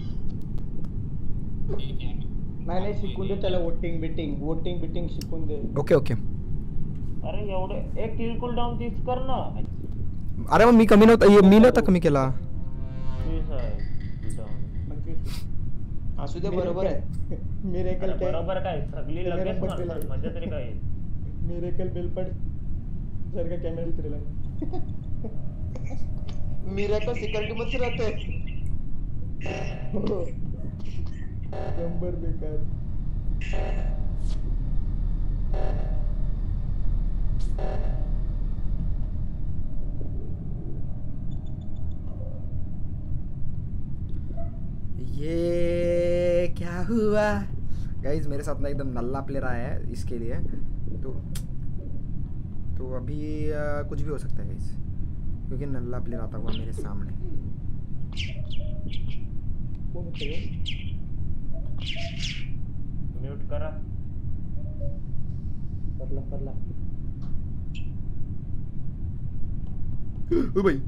नाही शिकून दे त्याला वोटिंग बिटिंग शिकून दे. Okay okay. अरे एवढे एक किल कूल डाऊन 30 कर ना. अरे मग मी कमी नव्हता मी नव्हता कमी केला. असू दे बरोबर आहे. मिरेकल काय बरोबर काय सगळी लगेच मारतात मजा तरी काय. मिरेकल बेलपट जर का कॅमेरा उतरेला. मिरेकल सिक्युरिटी मध्ये राहते. हो नंबर बेकार. ये क्या हुआ गाइज मेरे साथ ना एकदम नल्ला प्लेयर आया है इसके लिए तो अभी कुछ भी हो सकता है गाइज क्योंकि नल्ला प्लेयर आता हुआ मेरे सामने. म्यूट करा. परला ओ भाई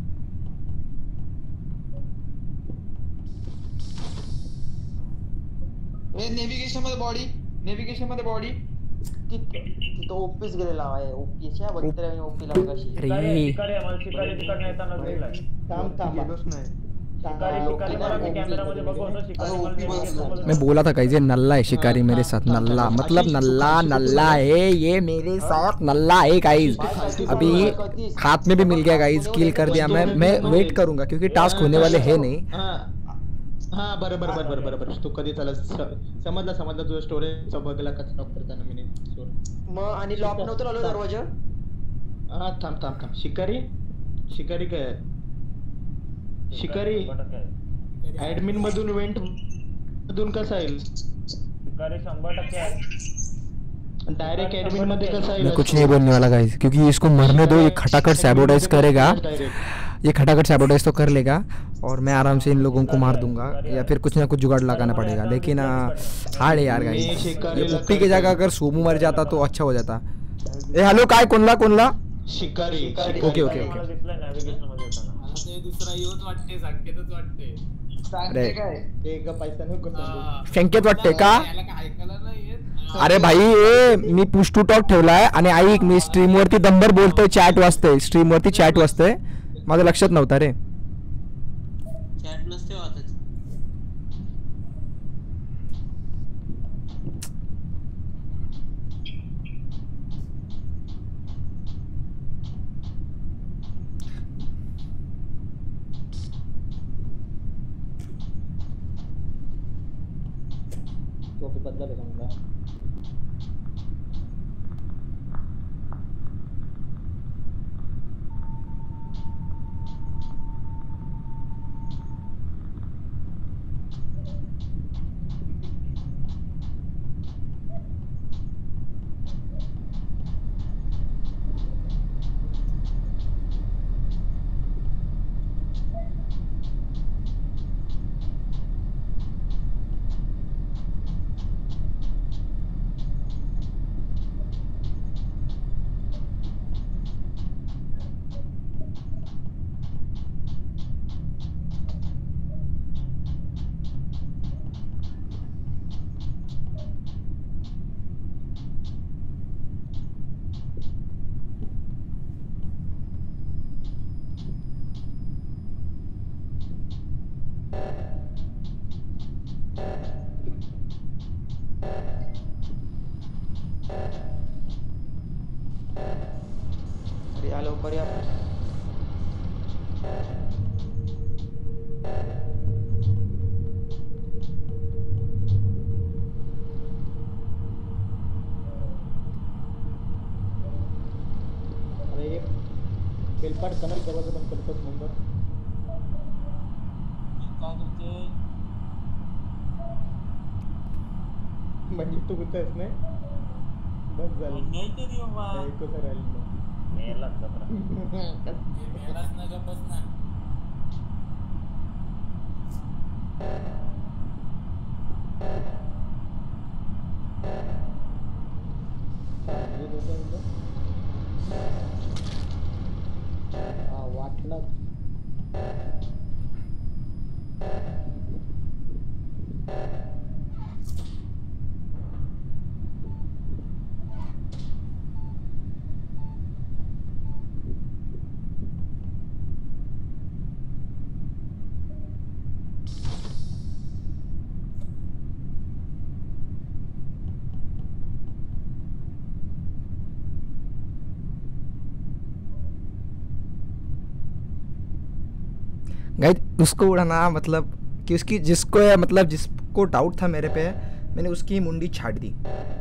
नेव्हिगेशन मध्ये बॉडी तिथं ओपीस गेलेला आहे. ओपीच्या बघितल्या ओपीला कशी शिकारी आम्हाला शिकारी तिकडनं येताना दिसला. थांब गेलोच नाही. शिकारी मला मी कॅमेरामध्ये बघवतो. शिकारी मैं बोला था गाइज ये नल्ला है शिकारी मेरे साथ. नल्ला मतलब नल्ला है ये मेरे साथ नल्ला है गाइज. अभी हाथ में भी मिल गया गाइज. किल कर दिया मैं वेट करूंगा क्योंकि टास्क होने वाले है नहीं. हा बरोबर तू कधी त्याला समजला तुझ्या स्टोरेजचा बगला कचरा करताना मी मग आणि लॉक नव्हतं आलो दरवाजा. हा थांब शिकारी काय शिकारी ऍडमिन मधून वेंट मधून कसा येईल. शिकारी 100% आहे. डायरेक्ट एडमिन मध्ये कसा येईल. मैं कुछ नहीं बोलने वाला गाइस क्योंकि इसको मरने दो. ये खटाखट सैबोटाइज करेगा. ये खटाखट सैबोटाइज तो कर लेगा और मैं आराम से इन लोगों को मार दूंगा या फिर कुछ ना कुछ जुगाड़ लगाना पड़ेगा. लेकिन हार्ड है यार गाइस. ये पुप्पी की जगह अगर सोमू मर जाता तो अच्छा हो जाता. ए हेलो काय कोणला शिकारी. ओके दिसला नॅव्हिगेशन मध्ये येताना. ते दुसरा येऊच वाटते संकेतच वाटते. सांगते काय ते का पैसा नको संकेत वाटते का. याला काय ऐकायला नाही येत. अरे भाई मी पुश टू टॉक ठेवलाय आणि ऐक मी स्ट्रीम वरती दंबर बोलतोय. चॅट वाजतंय स्ट्रीम वरती चॅट वाजतंय. माझं लक्षात नव्हतं रे. चॅट नसते वाचत. तो बदला बेटा या लवकर या. अरे बेलपाट कनल दरवाजा बंद करतोस नंबर काय करते म्हणजे तू कुठेस नाही बस झालं नाही तरी बाबा एकच राहिलं मेला कचरा. मेलाच ना गप्पच ना हा वाटलं गाइस उसको उड़ाना मतलब कि उसकी जिसको मतलब जिसको डाउट था मेरे पे मैंने उसकी मुंडी छाट दी.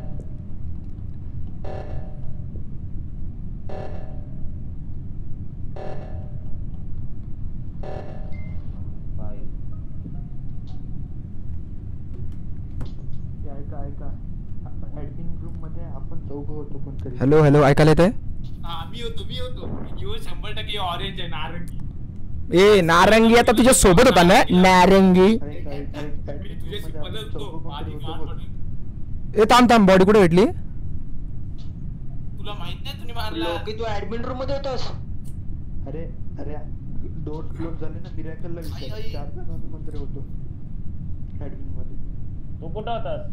ऐका ऍडमिन रूम मध्ये आपण चौघ होतो कोणतरी. हॅलो हॅलो ऐकायला येतंय? हा मी होतो यो 100% ऑरेंज आहे नारंगी ए नारंगी आता तुझ्या सोबत होता ना नारंगी. मी तुझ्याशी बदलतो आधी मार पडेल. ए थांब थांब बॉडी कुठे भेटली? तुला माहित नाही तुम्ही मारला लोकी तू ऍडमिन रूम मध्ये होतास. अरे अरे डोर क्लोज झाले ना मिरॅकलला विचार 4 जण कोणतरी होतो ऍडमिन मध्ये. तू कुठं होतास?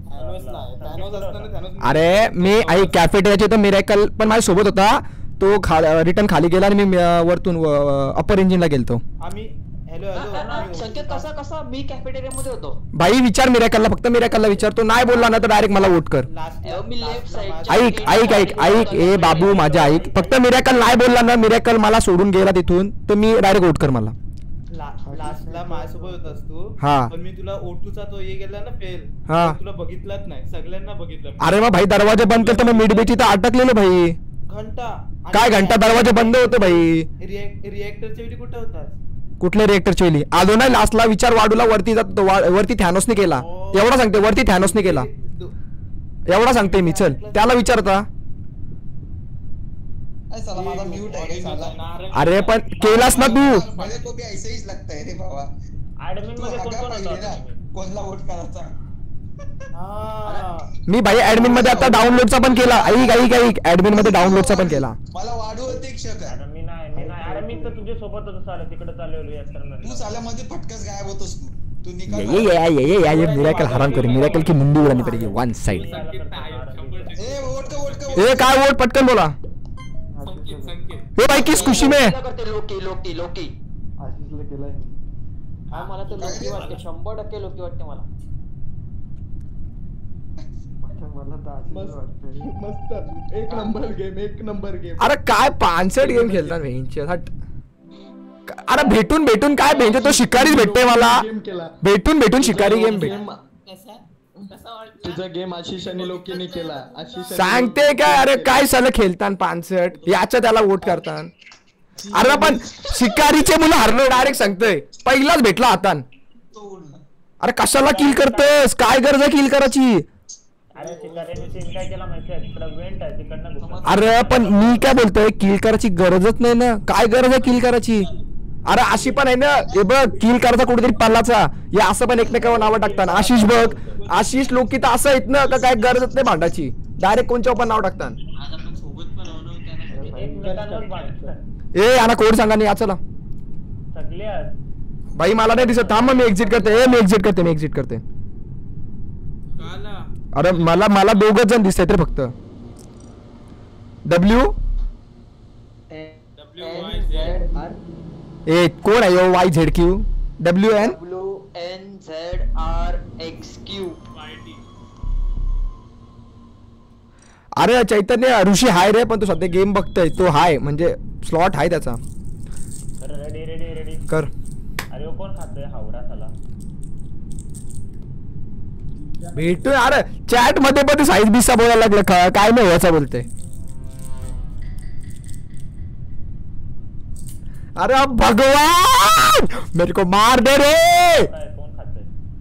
अरे मी आई कॅफेटेरियाचे तर मिरॅकल पण माझ्या सोबत होता. तो रिटर्न खाली गेला आणि मी वरतून अपर इंजिनला गेलतो. आम्ही संकेत कसा कसा मी कॅफेटेरिया मध्ये होतो. भाई विचार मिरॅकलला फक्त मिरॅकलला विचारतो नाही बोलला ना तर डायरेक्ट मला वोट कर. मी लेफ्ट साइड ऐक ऐक ऐक ऐक ए बाबू माझ्या ऐक फक्त मिरॅकल नाही बोलला ना मिरॅकल मला सोडून गेला तिथून तर मी डायरेक्ट वोट कर मला. लास्टला माझ्यासोबत होतास तू हा पण मी तुला ओटूचा तो हे गेला ना फेल हा तुला बघितलाच नाही सगळ्यांना बघितलं. अरे मग भाई दरवाजे बंद केले तर मग मिडबेची तर अटकलेलो भाई. घंटा काय घंटा दरवाजे बंद होते भाई. रिएक्टरच्या वेळी कुठे होतास? कुठल्या रिएक्टरच्या वेळी आलो नाही लास्टला विचार वाडूला वरती जातो वरती थॅनोसने केला. एवढा सांगते वरती थॅनोसने केला एवढा सांगते मी. चल त्याला विचारता. अरे पण केलास ना तू. ऍडमिन मध्ये कोण होता? कोणला वोट करायचा? मी भाई ऍडमिन मध्ये आता डाउनलोडचा पण केला. ऐक ऐक ऐक ऍडमिन मध्ये डाउनलोडचा पण केला. मला वाढू होते एक शक आहे. मी नाही ऍडमिन तर तुझ्या सोबत होतो साले तिकडे चाललो रिएक्टर तू साल्यामध्ये फटकस गायब होतोस तू निकाल. ये मिरॅकल हराम करे मिरॅकल की मुंडी उड़ानी पड़ेगी वन साइड. ए वोट का ए काय वोट पटकन बोला. ए भाई किस खुशी में लोकी लोकी लोकी आशिषला केलाय मी. हा मला तर लोकी वाटते 100% लोकी वाटते मला. मला तर आशिष वाटतंय. मस्त एक नंबर गेम. अरे काय 65 गेम खेळतात भेंचे हट. अरे भेटून काय भेंचे तो शिकारीच भेटतोय मला. भेटून शिकारी गेम भेट. तुझा गेम आशिष आणि लोकीने केला. आशिष सांगते काय अरे काय साले खेळतान 65 याच्या त्याला वोट करतान. अरे पण शिकारीचे मुलं हरलो डायरेक्ट सांगतोय पहिलाच भेटला हातान. अरे कशाला किल करतोस काय गरज आहे किल करायची? अरे शिकारीने सीन काय केला माहितीये तिकडे वेंट आहे तिकडनं घुसला. अरे पण मी काय बोलतोय किल करायची गरजच नाही ना. काय गरज आहे किल करायची? अरे अशी पण आहे ना हे बघ किल करायचा कुठेतरी पल्लाचा हे असं पण एकमेकावर नावं टाकताना. आशिष बघ आशिष लोकी तर असं आहेत ना का काय गरजच नाही भांडायची डायरेक्ट कोणच्यावर पण नाव टाकतात. ए याना कोड सांगा नाही चला भाई मला नाही दिसत. थांब मी एक्झिट करते मी एक्झिट करते. अरे मला दोघच जण दिसत रे फक्त. डब्ल्यू ए कोण आहे यो YZQ WNZRXQ. अरे चैतन्य ऋषी हाय रे, पण तो सध्या गेम बघतोय. तो हाय म्हणजे स्लॉट हाय त्याचा. रेडी रेडी रेडी कर. अरे वो कोण खातोय हावडा साला. भेटतोय. अरे चॅट मध्ये पण साईज बिस्सा बोलायला लागलं. काय नाही व्हायचा बोलते. अरे भगवान मेरे को मार दे रे. काय कोण खातोय.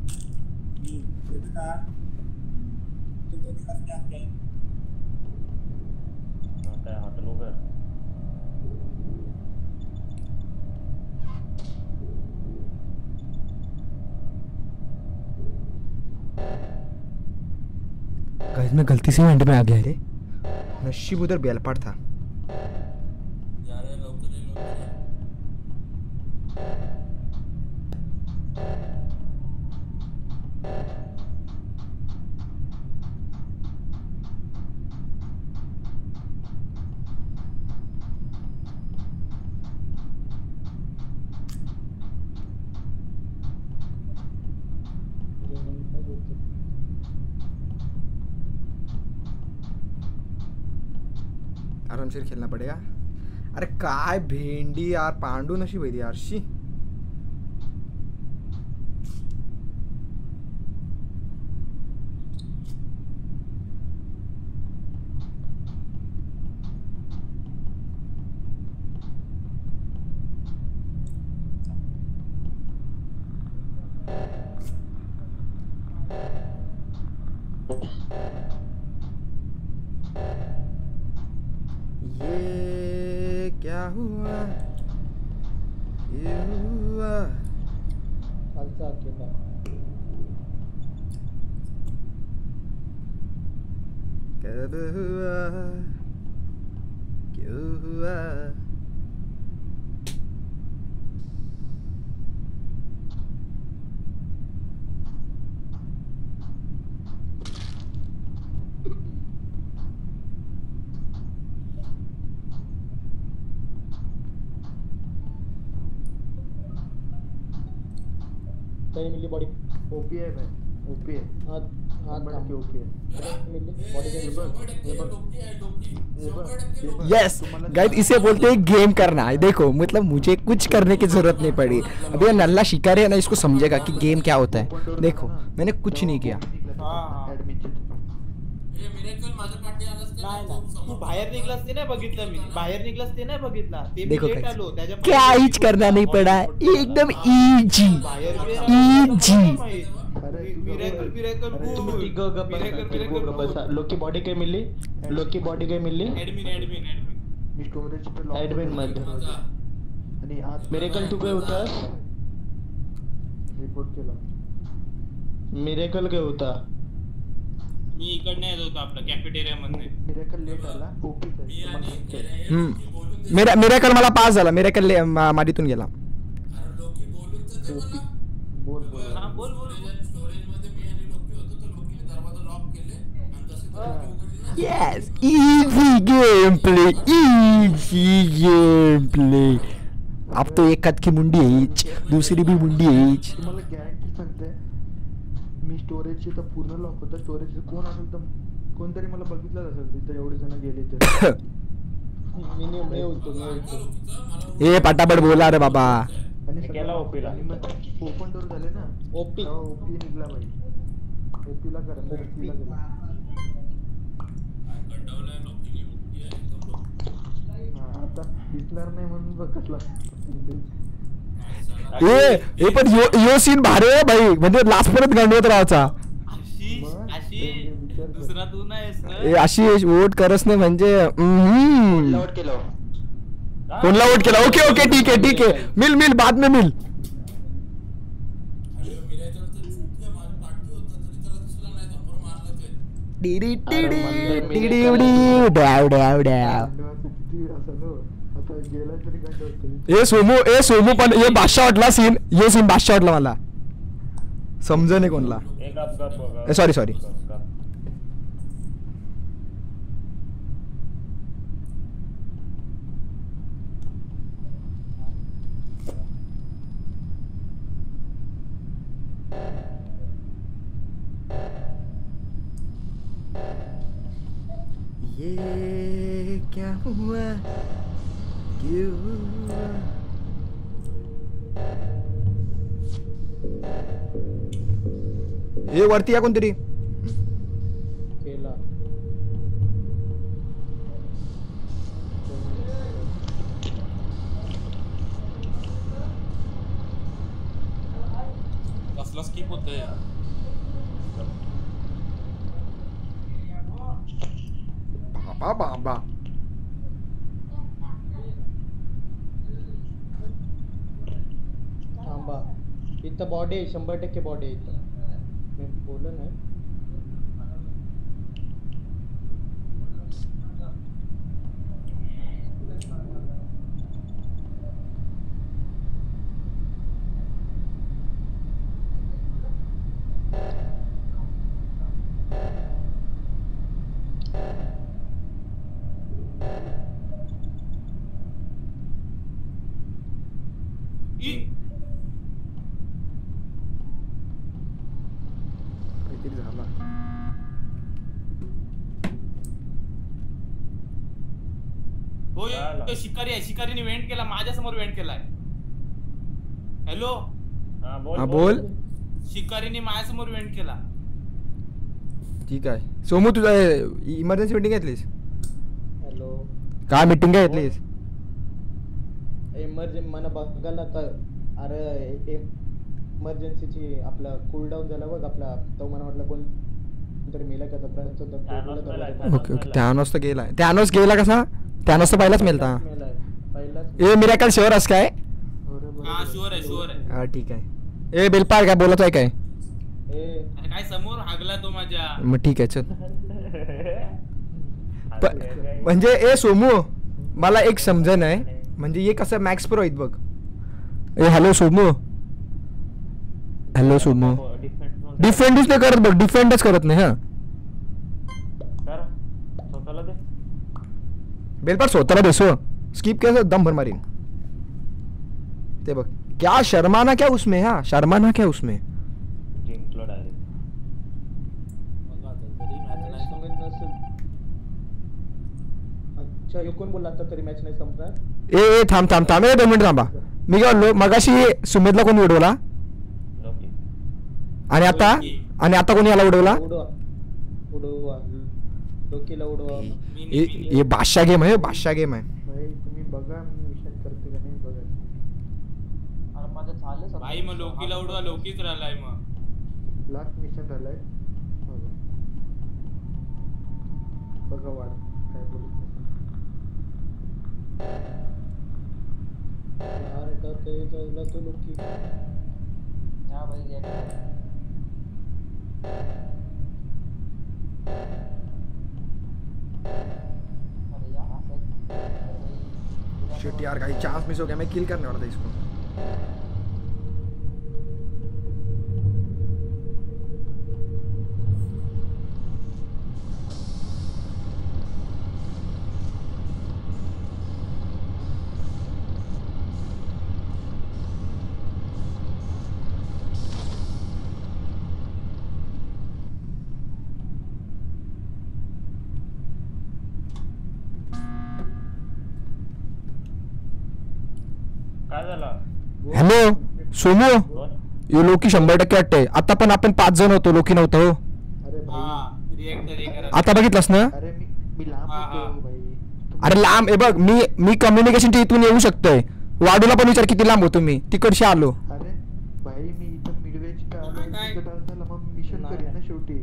काय हॉटेल उघड. गाइस मैं गलती से एंड में आ गया रे. नशीब उधर बेलपाट था. आराम से खेलना पड़ेगा. अरे काय भेंडी यार. पांडू नशीब है यार. शी ये क्या हुआ. ये हुआ खालचा अकेला. कब हुआ क्यों हुआ. कहीं मिली बॉडी. ओपी है भाई. ओपी है. हाथ बड़ा की ओपी है. मिली बॉडी के यस गाइस इसे बोलते हैं गेम करना. देखो मतलब मुझे कुछ करने की जरूरत नहीं पड़ी. अभी ये नल्ला शिकारी है ना, इसको समझेगा कि गेम क्या होता है. देखो मैंने कुछ नहीं किया. तू बाहेर निघलास ते नाही बघितलं मी. बाहेर निघलास ते नाही बघितला. ते मी देखो लेट guys, आलो. त्याच्या काहीच करना नहीं पड़ा. एकदम easy easy. Miracle miracle Loki body काय मिली. लोकी बॉडी काय मिली. Admin admin admin. मी स्टोरेज पे लॉक ऍडमिन मध्ये. आणि आत मिरेकल तू काय होतास. रिपोर्ट केला. मिरेकल काय होता. मी इकडनं येत होतो आपल्या कॅफेटेरिया मधने. मिरेकल लेट आला. ओपी मिरेकल मला पास झाला. मिरेकल माडीतून गेला. बोल बोल. हा बोल बोल. Yes, easy gameplay, easy gameplay. अब तो एक हाथ की मुंडी है, दूसरी भी मुंडी है. तुम्हाला गॅरंटी सांगते मी स्टोरेजची तर पूर्ण लॉक होतं. स्टोरेज कोण असेल तर कोणतरी मला बघितलं असेल तिथं एवढे जण गेले तर. ए पटापट बोला रे बाबा. आणि केला ओपीला. आणि मग ओपन डोर झाले ना. ओपी ओपी निघला भाई. ओपीला करा. ओपीला गेला. आता दिसणार नाही म्हणून बघितला. ए पण यो सीन भारी आहे भाई. म्हणजे लास्ट पर्यंत गंडवत राहायचा. आशिष दुसरा तू नाहीस ना. ए आशिष वोट करस नाही म्हणजे लॉट केलं. कोणला वोट केला. ओके ओके ठीक है ठीक है. मिल मिल बाद में मिल. डिडी डिडी डिडी डाव डाव डाव. आता गेला तरी गंडवतो. ए सोमू पण ये बादशाह वाटला सीन. यो सीन बादशाह वाटला मला. समज नाही कोणला. एक अपघात बघा. Sorry sorry. ये क्या हुआ क्यों हुआ? हे वरती या कोणतरी केला कसला स्किप होतंय यार. बाबा बाबा थांबा इथं बॉडी आहे 100% बॉडी आहे इथं मी बोललो नाही काहीतरी झाला. होय तो शिकारी आहे. शिकारीने वेंट केला माझ्या समोर वेंट केलाय. हॅलो हा बोल. शिकारीने माझ्या समोर वेंट केला. ठीक आहे सोमू तुझा इमर्जन्सी मीटिंग घेतलीस? हॅलो काय मीटिंग काय घेतलीस? इमर्जन्सी मला बघायला का अरे इमर्जन्सीची आपला कूल डाऊन झाला बघ आपला तो मला वाटलं कोण तरी मेला का ओके ओके त्यानोस तर गेलाय. त्यानोस गेला कसा? त्यानोस तर पहिलाच मेलता. ए मिराकल शुअर अस काय? हा शुअर आहे. हा ठीक आहे. ए बेलपार काय बोलत आहे काय? अरे काय समोर हागला तो माझ्या. मग ठीक आहे चल. म्हणजे ए सोमू मला एक समजन आहे म्हणजे हे कसं मॅक्स प्रो आहेत बघ. ए हॅलो सोमू. हॅलो सोमू. डिफेंडच नाही करत बघ. डिफेंडच करत नाही. हा बेलपार स्वतःला देसो स्किप कैसे दम भर मारीन ते बघ. क्या शर्माना क्या उसमें? हाँ शर्माना क्या उसमें? अच्छा यो कोण बोलला आता तरी मॅच नाही संपणार. ए थांब थांब थांब. 2 मिनिट थांबा. मी काय बोललो मगाशी सुमेधला कोण उडवला आणि आता कोणी याला उडवला? उडवा डोकीला उडवा. ये बादशाह गेम आहे. बादशाह गेम आहे. भाई तुम्ही बघा मी विषय करते का नाही बघा. अरे माझं झालं भाई मग लोकीला उडवा. लोकीच राहिलाय मग. लास्ट मिशन झालाय बघा वाढ काय बोलत यार का ते जायला तो लोकी या भाई या अरे यार शिट यार भाई चांस मिस हो गया. मैं किल करने वाला था इसको. हॅलो सोमू. यो लोकी 100% वाटतंय. आता पण आपण 5 जण होतो. लोकी नव्हतं हो. आता बघितलंस ना? अरे मी लांब होतो भाई. अरे लांब हे बघ मी कम्युनिकेशन इथून येऊ शकतोय. वाडूला पण विचार किती लांब होतो मी. तिकडशी आलो. अरे भाई मी इथं मिडवेज आलो तिकट आलो मग मिशन करेन ना शेवटी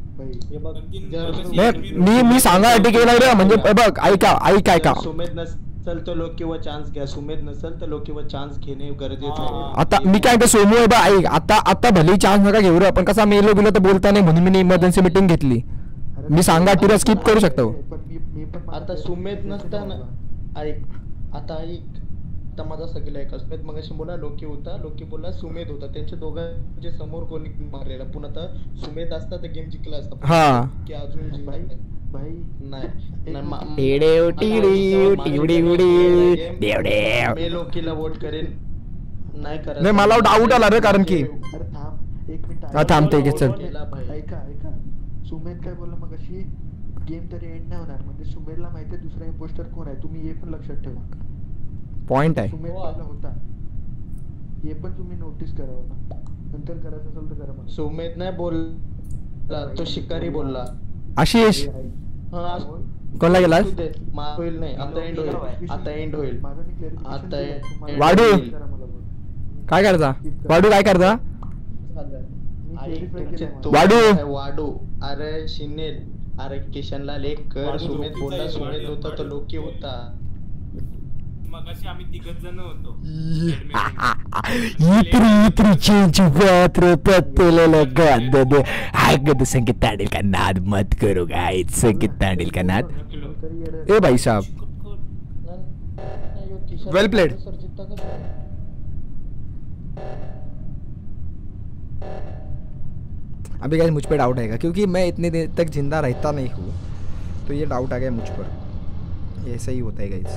भाई. मी सांगायसाठी केलं रे म्हणजे बघ ऐका सुमेध नसेल तर लोकी व चान्स घ्या. सुमेध नसेल तर लोकी व चान्स घेणे गरजेचं आहे. आता मी काय ते सोमू आहे बा ऐक आता भले चान्स नका घेऊ रे. आपण कसा मेलो बिलो तर बोलता नाही म्हणून मी इमर्जन्सी मीटिंग घेतली. मी सांगा तुला स्किप करू शकतो. आता सुमेध नसताना ऐक आता माझा सगळं ऐका. सुमेध मगाशी बोला लोकी होता. लोकी बोला सुमेध होता. त्यांच्या दोघांचे समोर कोणी मारलेला. पुन्हा आता सुमेध असता तर गेम जिंकला असता. हा की अजून भाई मी लोकीला वोट करेन नाही करत. नाही मला डाऊट आला रे कारण की अरे थांब 1 मिनिट थांबते की चल. ऐका सुमेध काय बोलला मगाशी गेम तरी एंड नाही होणार म्हणजे सुमेरला माहिती आहे दुसरा इम्पोस्टर कोण आहे तुम्ही हे पण लक्षात ठेवा पॉइंट आहे सुमेर पहिला होता हे पण तुम्ही नोटीस करा बाबा नंतर करायचं असेल तर करा मला सुमेध नाही बोलला तो शिकारी बोलला आशिष हा कोणला गेला होईल नाही आता एंड होईल आता एंड होईल माझं मी आता clarification end वाढू. होईल. करा मला बघ. काय करता वाडू काय करता मी clarify तुमचे केलं तो वाडू. आहे, वाडू अरे शिनेल अरे किशनला लेख कर वाडू सुमेध लोकीचा बोलला आहे, सुमेध वाडू. होता तो लोकी होता मगाशी आम्ही 3 जण होतो इतरी चेंज पात्र पत्तेला गंद आगद संगीत तांडील का नाद मत करो गाइस संगीत तांडील का नाद तरी येडं- ए भाई साहब Well played. सर जितता का अभी गाइस मुझ पे डाउट आएगा क्योंकि मैं इतने देर तक जिंदा रहता नहीं हूँ तो ये डाउट आ गया मुझ पर ये ऐसा ही होता है गाइस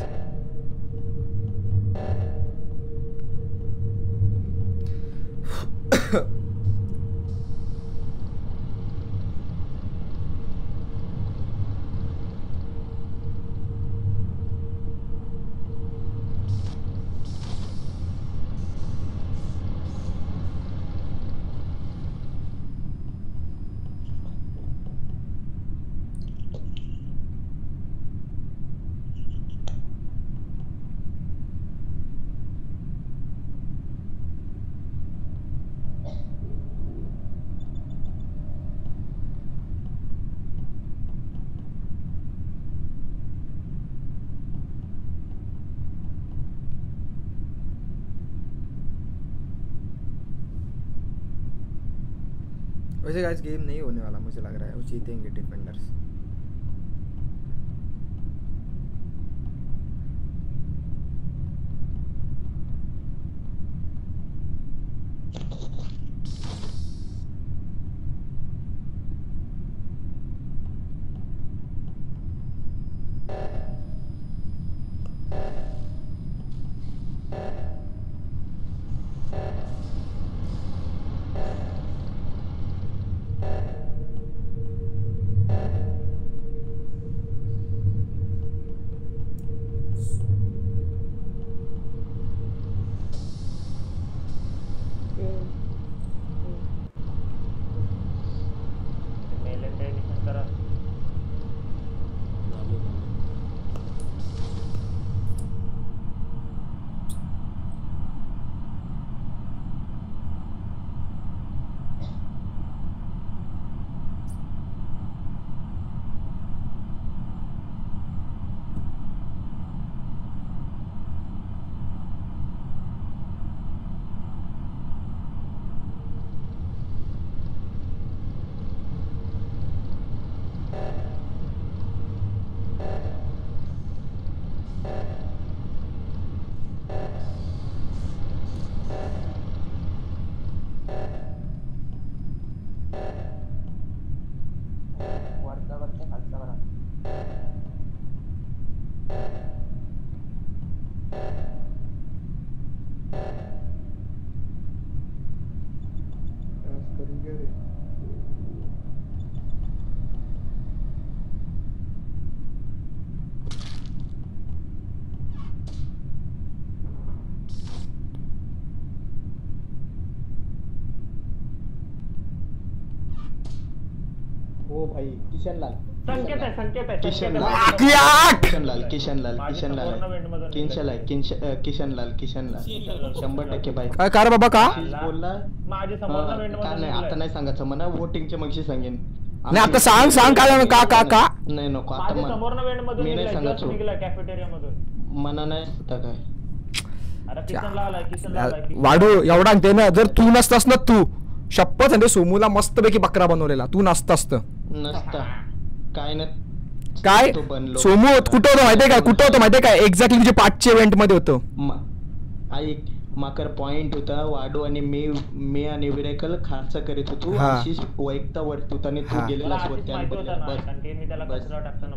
वैसे गाइस गेम नहीं होने वाला मुझे लग रहा है वो जीतेंगे डिफेंडर्स मेले ट्रेडिशन करा वरचा वरचा खालचा बरा आज करून घे रे ओ भाई किशनलाल संकेत आहे संकेत आहे किशनलाल किशनलाल किशनलाल किशनलाल किशनलाल किशनलाल किशनलाल 100% बाई काय कार बाबा का बोलला माझ्या समोरनं वेंड का नाही आता नाही सांगायचं म्हणा वोटिंगच्या मगशी सांगेन नाही आता सांग सांग काय का नाही नको आता माझ्या म्हण. समोरनं वेंड मधून मी नाही निघाला सांगत just सो. निघाला कॅफेटेरिया मधून मना नाही होता काय अरे किशनला आलाय किशनला आलाय वाडू एवढा ते ना जर तू नसतास ना तू शपथ म्हणजे सोमूला मस्तपैकी बकरा बनवलेला तू नसतास तर नसता काय न काय तो बनलो. सोमू कुठं होतं माहितीये काय कुठं होतं माहितीये काय एक्झॅक्टली तुझे 5चे इव्हेंट मध्ये होतं ऐक माकर पॉइंट होता वाडू आणि मी आणि विरेकल खर्च करीत होतो हा. आशिष वैयक्ता वरती होता आणि तू हा. मला गेलेलास आधीच वरती माहिती होतं ना बस. कारण की मी त्याला बस. कचरा टाकताना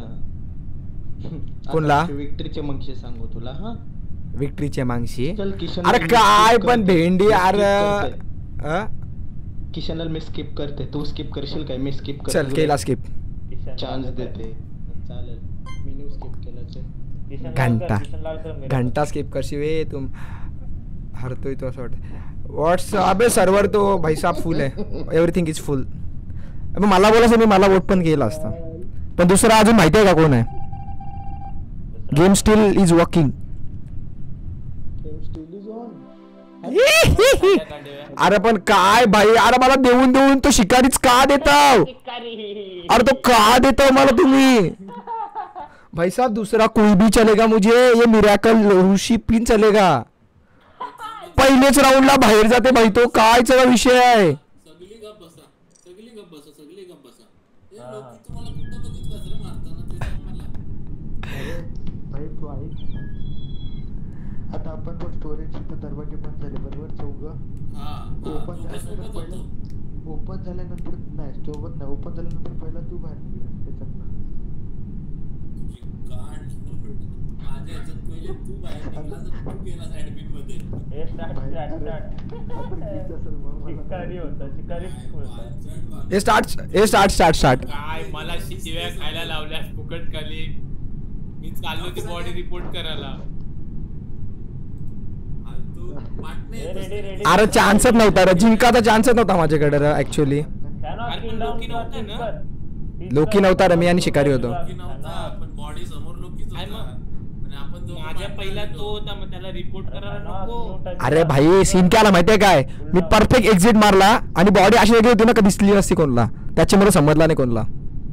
बघले कोणला? विक्टरीचे मगशी सांगू तुला हा विक्ट्रीचे मागशी चल किशन अरे काय पण भेंडी अरे अ? किशनल मी स्किप करते तू स्किप करशील काय मी स्किप चल केला स्किप चान्स देते चालेल मी न्यूज स्किप केलं घंटा स्किप करशी वे तुम हरतोय तो असं वाटतं व्हॉट्स अबे सर्व्हर तो भाई साहब फुल आहे एव्हरीथिंग इज फुल अबे मला बोलायचं मी मला वोट पण केला असता पण दुसरा अजून माहिती आहे का कोण आहे गेम स्टिल इज वर्किंग अरे पण काय भाई अरे मला देऊन देऊन तो शिकारीच का देताव अरे तो का देताव मला तुम्ही भाई साहब दूसरा कोई भी चलेगा मुझे ये मिरेकल ऋषी पिन चलेगा पहिलेच राऊंडला बाहेर जाते भाई तो काय चा विषय आहे सगळी गप बसा सगळी गप बसा सगळी गप बसा हे लोक तुम्हाला कुठं बघितलं रे मारताना ते सांग मला भाई तू ऐक आता आपण बघ स्टोरेजचे तर दरवाजे बंद झाले बरोबर ओपन झाल्यानंतर नाही सोबत नाही ओपन झाल्यानंतर पहिला तू बाहेर निघाला त्याच्यातनं माझ्या ह्याच्यात पहिले तू बाहेर निघाला तर तू गेलास ऍडमिन मध्ये स्टार्ट काय मला शिव्या खायला लावल्या फुकट खाली मीच चाललो ती बॉडी रिपोर्ट करायला अरे चान्सच नव्हता रे जिंकाचा चान्सच नव्हता माझ्याकडे ऍक्च्युअली लोकी नव्हता रे मी आणि शिकारी होतो माझ्या पहिला तो होता मग त्याला रिपोर्ट करायला नको अरे भाई सीन काय आला माहितीये काय मी परफेक्ट एक्झिट मारला आणि बॉडी अशी वेगळी होती ना का दिसली नसती कोणला त्याच्यामुळे समजला नाही कोणला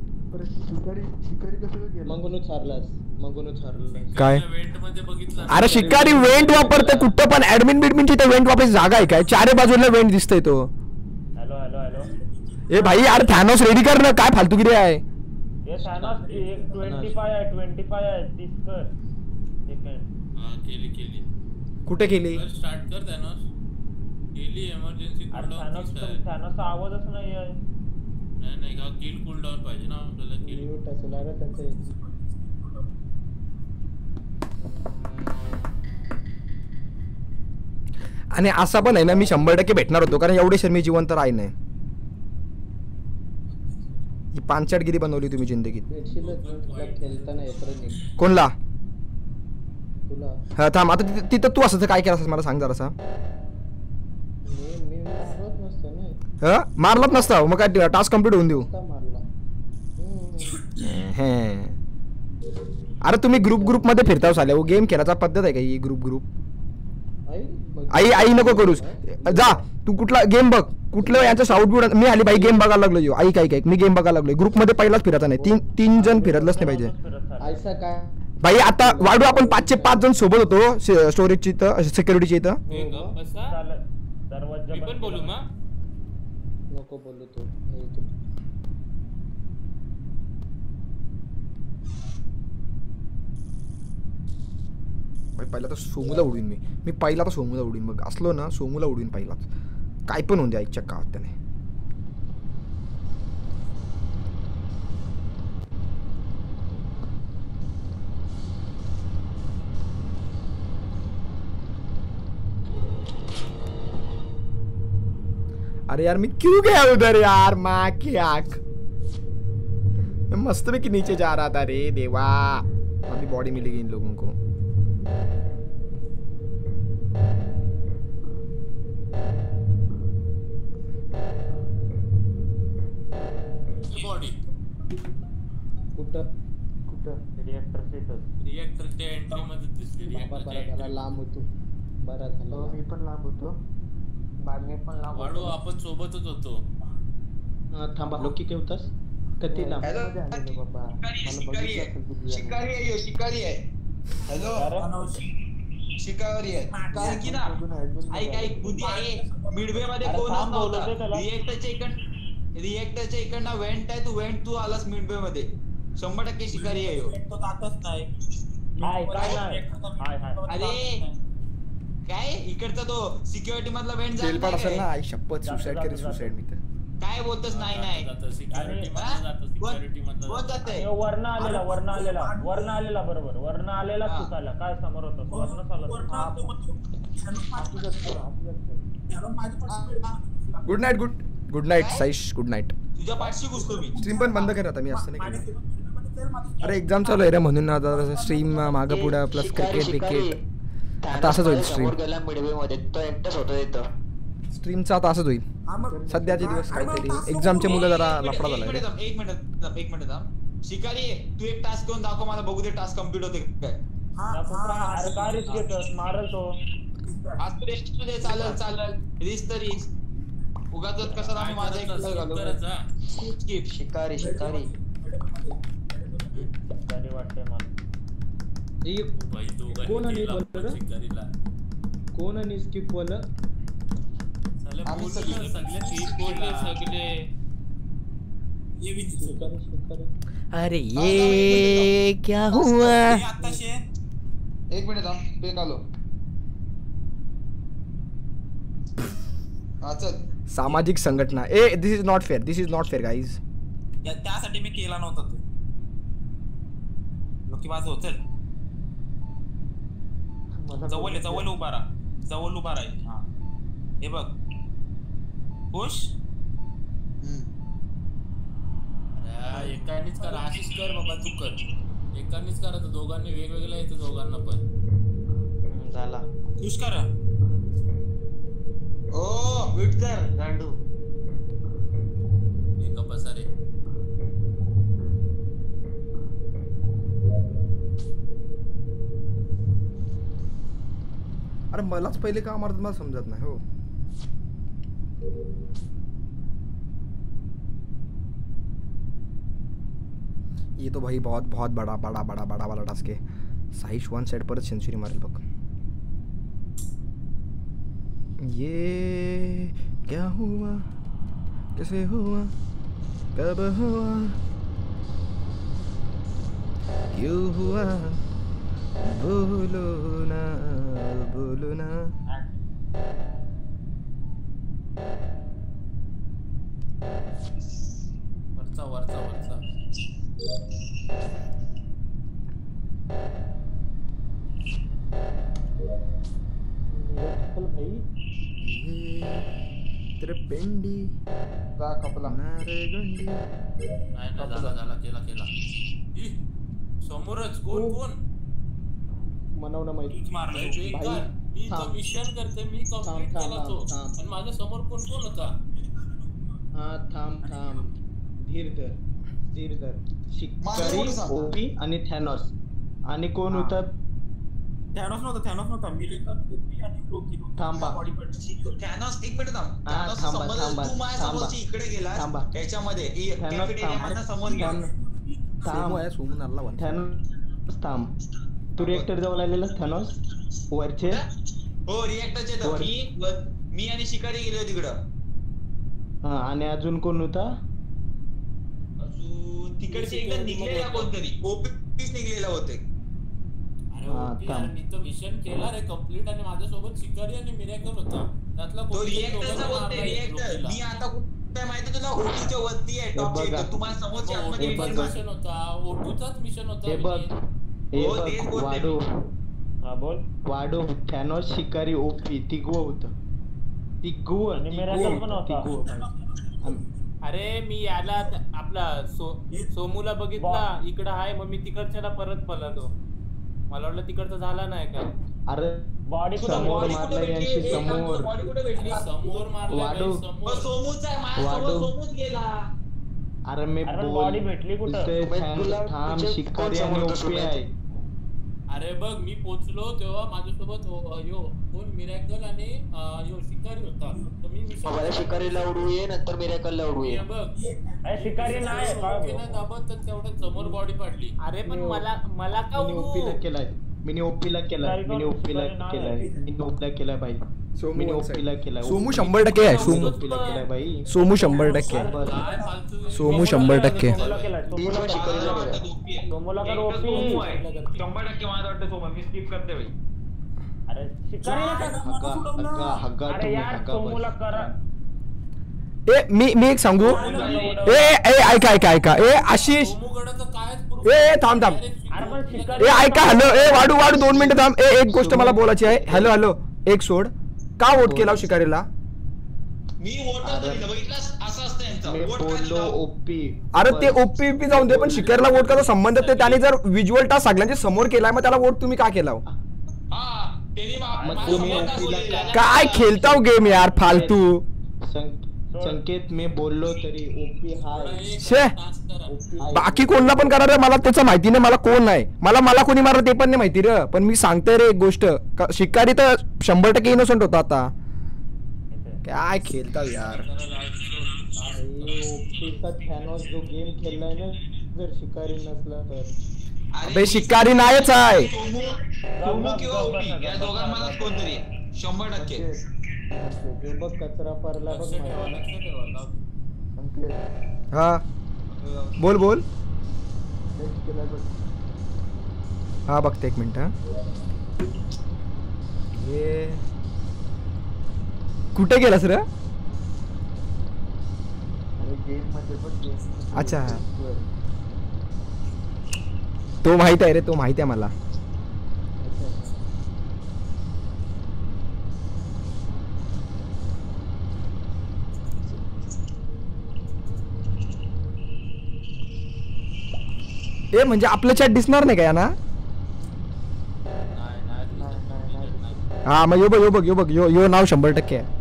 काय अरे शिकारी वेंट वापरते कुठं पण ऍडमिन बिडमिन तिथे वेंट वापरायची जागा आहे काय चारे बाजूला वेंट दिसतोय तो हॅलो हॅलो हॅलो ए भाई अरे थॅनोस रेडी कर ना काय फालतूगिरी आहे ये थॅनोस 25 आहे 30 कर सेकंड हां केली कुठे केली स्टार्ट कर थॅनोस केली इमर्जन्सी थॅनोसचा आवाजच नाही आहे नाही का किल कूल डाऊन पाहिजे ना आपल्याला किल आणि असा पण आहे ना मी 100% भेटणार होतो कारण एवढे शर्मी जिवंत राही नाही ही पांचटगिरी बनवली तुम्ही जिंदगीत कोणला हा थांब आता तिथं तू असं काय केलं मला सांग जरासा मारलाच नसता मग काय टास्क कम्प्लीट होऊन देऊ अरे तुम्ही ग्रुप मध्ये फिरताव साले गेम खेळायचा पद्धत आहे का ही ग्रुप आई नको करूस जा तू कुठला गेम बघ कुठलं यांचं साऊट बुड मी आली बाई गेम बघायला लागलो आई काय मी गेम बघायला लागलो ग्रुप मध्ये पहिलाच फिरायचा नाही तीन जण फिरतलंच नाही पाहिजे भाई आता वाढू आपण 5 चे 5 जण सोबत होतो स्टोरेजची इथं सिक्युरिटीची इथं पण बोलू मग नको बोलू तो पहिला तर सोमूला उडवीन मी पहिला तर सोमूला उडवीन बघ असलो ना सोमूला उडवीन पहिलाच काय पण होऊन द्या ऐकच्या का त्याने अरे यार मैं क्यों गया उधर यार माँ की आँख मैं मस्त में नीचे जा रहा था रे देवा अभी बॉडी मिलेगी इन लोगों को बॉडी कुठं रिएक्टरच्या एंट्री मध्ये दिसली रिएक्टरच्या लांब होतो बरा झाला मी पण लांब होतो बागने पण लांब वाढू आपण सोबतच होतो थांबा लोकी काय होतास कधी लांब बाबा शिकारी आहे हॅलो शिकारी आहे कारण की ना ऐक बुद्धी आहे मिडवे मध्ये कोणच नव्हता रिएक्टरच्या इकडनं वेंट आहे तू आलास मिडवे मध्ये 100% शिकारी आहे तो ताकच नाही अरे काय इकडचा तो सिक्युरिटी मधला वेंट झाला असेल ना आई शपथ सुसाइड करी सुसाइड मी तर काय बोलतोस नाही वर्ण आलेला बरोबर वर्ण आलेला चुकाला काय समोर होता good night Saish good night तुझ्या पाठशी घुसतो मी. स्ट्रीम पण बंद करत मी असं नाही करत. अरे एक्झाम चालू आहे रे म्हणून आता स्ट्रीम मागं पुढं प्लस क्रिकेट आता असंच होईल स्ट्रीम. स्ट्रीमचा आता असंच होईल सध्याचे दिवस काहीतरी एक्झामचे मुलं जरा लफडा झाला. एक मिनिट थांब. शिकारी तू एक टास्क करून दाखव मला, बघू दे टास्क कम्प्लीट होते काय. अरे काय रिस्क घेतोस, मारल तो. आज तू रेस्ट दे. चालेल रिस्क तरी उगाच कसा आम्ही माझा एक स्किप. शिकारी वाटतंय मला. कोण आणि स्किप बोल. अरे ये क्या हुआ. एक मिनिट थांब, पेक आलो. सामाजिक संघटना. ए this is not fair guys. त्यासाठी मी केला नव्हता तो. लोकी माझं होतं जवळ उभा राहा. हा हे बघ खुश. अरे एकानेच कर, आशिष कर बाबा, तू कर. एकानेच करा तर दोघांनी वेगवेगळं येतं दोघांना पण. झाला खुश करा. ओ म्यूट कर गांडू. एक बसा रे. अरे मलाच पहिले का मारत मला समजत नाही. हो ये तो भाई बहुत बड़ा वाला टास्क है. साइश वन साइड पर सेंचुरी मारेल बघ. ये क्या हुआ, कैसे हुआ, कब हुआ, क्यों हुआ, बोलो ना. वरचा तेरे पेंडी जा कपला नारे गंडी. नाही झाला केला. समोरच कोण मनव ना माहिती. मी तो मिशन करते, मी कंप्लीट केला तो. आणि माझ्या समोर कोण होता. हा थांब धीर धर. शिकारी, ओपी आणि थॅनॉस. आणि कोण होता. थॅनॉस नव्हता. मी ओपी आणि लोकी. थांबा थॅनॉस एक मिनिट थांब. तू माझ्या समोरची इकडे गेला याच्यामध्ये कॅफेटेरिया समोर गेला. थांब. तू रिएक्टर जवळ आलेला थॅनॉस वरचे. हो रिएक्टरचे मी आणि शिकारी गेलो तिकडं. हा आणि अजून कोण होता. अजून तिकडचे एकदम निघलेला कोणतरी ओपीच निघलेला होते. अरे मी तो मिशन केला रे कंप्लीट. आणि माझ्यासोबत शिकारी आणि मिरॅकल होता. त्यातला तो रिएक्टरचा बोलते. रिएक्टर मी आता काय माहिती तुला ओटीच्या वरती आहे टॉपच्या. तुम्हाला समोरच्या आतमध्ये मिशन होता. ओटूचाच मिशन होता. वाडो थॅनॉस शिकारी ओपी तिघव होत. अरे मी याला आपला सोमूला बघितला इकडं आहे. मग मी तिकडच्याला परत पळालो. मला वाटलं तिकडचं झाला नाही काय. अरे बॉडी समोर मारला यांची. समोर मारला सोमूच गेला. अरे मी बॉडी भेटली कुठं. थांब शिकारी आणि ओपी आहे. अरे बघ मी पोचलो तेव्हा माझ्यासोबत कोण मिरॅकल आणि शिकारी होता. तर मी शिकारीला उडवूये नंतर मिरॅकलला उडवूये. बघ शिकारी नाही दाबत तर तेवढ्यात समोर बॉडी पडली. अरे पण मला का ओपीला केलाय. मिनी ओपीला केलाय भाई. सोमू 100% आहे. सोमू 100% आहे. सोमू 100% मी एक सांगू. ऐका ए आशिष थांब. ऐका. हॅलो वाडू 2 मिनिटं थांब. एक गोष्ट मला बोलायची आहे. हॅलो एक सोड. का वोट केला शिकारीला. मी वोटर दिलं बघितलास असं असतं यांचं मी वोट बोललो ओपी. अरे ते ओपी जाऊन दे, पण शिकारीला वोट करायचा संबंध ते त्याने जर विज्युअल टास्क सगळ्यांच्या समोर केलाय मग त्याला वोट तुम्ही का केला? हा त्यांनी मग तुम्ही काय खेळताव गेम यार फालतू. संकेत मी बोललो तरी ओपी हाय. शे बाकी कोणला पण करा रे, मला त्याचं माहिती नाही मला कोण नाही, मला कोणी मारलं ते पण नाही माहिती रे. पण मी सांगतोय रे एक गोष्ट, शिकारी तर 100% इनोसंट होता आता. काय खेळताव यार. ओपीचा थॅनॉस जो गेम खेळलाय ना, जर शिकारी नसला तर अबे शिकारी नाहीच आहे. सोमू किंवा ओपी या दोघांमध्ये कोणतरी 100%. बघ कचरा पडला बघ. हा बोल. हा बघते एक मिनिट. ये कुठे गेलास रे? अच्छा तो माहित आहे रे, तो माहित आहे मला. ए म्हणजे आपलं चॅट दिसणार नाही का ना? हा मग यो बघ यो नाव 100% आहे.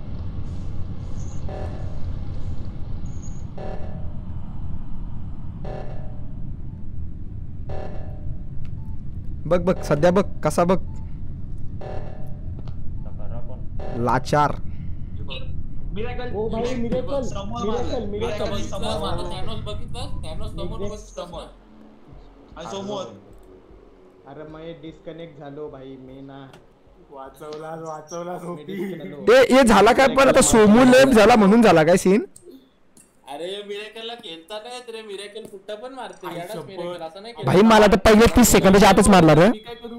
बघ सध्या बघ कसा बघ लाचार. ओ भाई मिरेकल. अरे मैं डिस्कनेक्ट झालो भाई. मी ना वाचवला हे झाला काय पण आता सोमू लेफ्ट झाला म्हणून झाला काय सीन? अरे मिरेकलला खेळता नाही रे, मिरेकल कुठं पण मारते याडाच मिरेकल असं नाही. भाई मला तर पहिले 30 सेकंदाच्या आतच मारला रे. मी काय करू?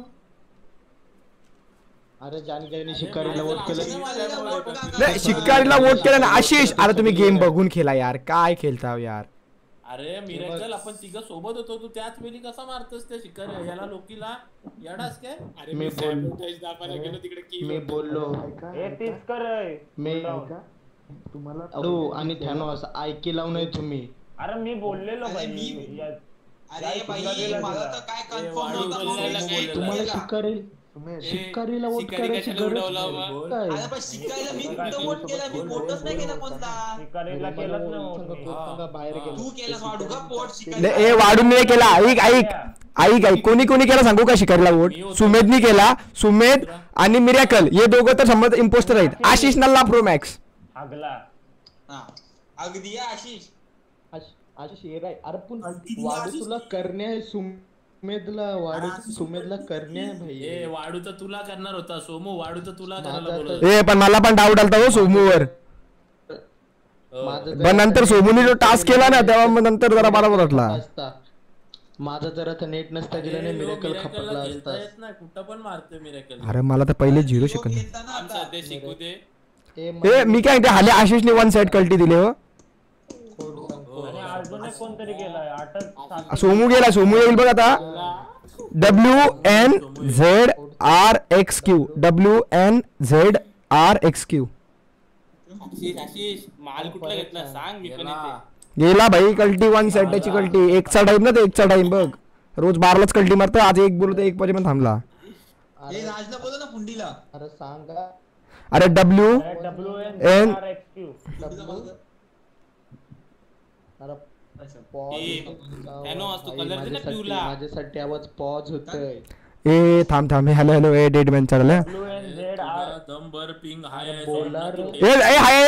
अरे जानकीने शिकारीला वोट केलं नाही, शिकारीला वोट केलं ना आशिष. अरे तुम्ही गेम बघून खेळा यार, काय खेळताव यार. अरे मिरेकल आपण तिघ सोबत होतो, तू त्याच वेळी कसा मारतोस त्या शिकारी याला लोकीला याडास काय? अरे मी गेलो तिकडे मी बोललो मी तुम्हाला आणि थॅनॉस ऐकी लावून आहे तुम्ही. अरे मी बोललेलो अरे भाई. अरे भाई मला तर काय कन्फर्म नव्हतं. तुम्हाला शिकारीला वोट करायची गरज काय? अरे पण शिकारीला मी कुठं वोट केला? मी वोटच नाही केला कोणता. शिकारीला केलंच नाही. बाहेर गेलो. तू केलास वाढू का पोट शिकारी? नाही, ए वाढून नाही केला. ऐक कोणी केला सांगू का शिकारीला वोट? सुमेधनी केला. सुमेध आणि मिरॅकल हे दोघं तर समज इम्पोस्टर आहेत. आशिष नल्ला प्रो मॅक्स आगला. अगदी आशिष येर आहे. अरे पण वाढू तुला करणे आहे. सुमेधला करणे आहे भाई. वाढू तर तुला करणार होता सोमू. वाढू तर तुला करायला बोलत. ए पण मला पण डाऊट आलता हो सोमूवर. पण नंतर सोमूने जो टास्क केला ना तेव्हा मग नंतर जरा मला वाटला. माझा जरा तर नेट नसता गेला नाही मिरेकल खपला असता. कुठं पण मारतोय मिरेकल. अरे मला तर पहिले 0 सेकंद. शिकू दे. ए मी काय ते हाले आशिषने 1 साइड कल्टी दिले हो. अजून एक कोणतरी गेलाय. 8 सोमू गेला. सोमू येईल बघ आता. WNZRXQ WNZRXQ आशिष माल कुठला घेतला सांग. मी पण येते. गेला भाई कल्टी 1 साइड त्याची कल्टी. एकचा टाइम ना ते एकचा टाइम बघ. रोज 12लाच कल्टी मारतो. आज एक बोलतो 1 वाजेपर्यंत थांबला. राजला बोलव ना पुंडीला. अरे सांगा. अरे माझ्यासाठी आवाज पॉज होतोय. ए थांब हॅलो ए डेड मॅन चाललं. दमबर पिंग हाय ए hi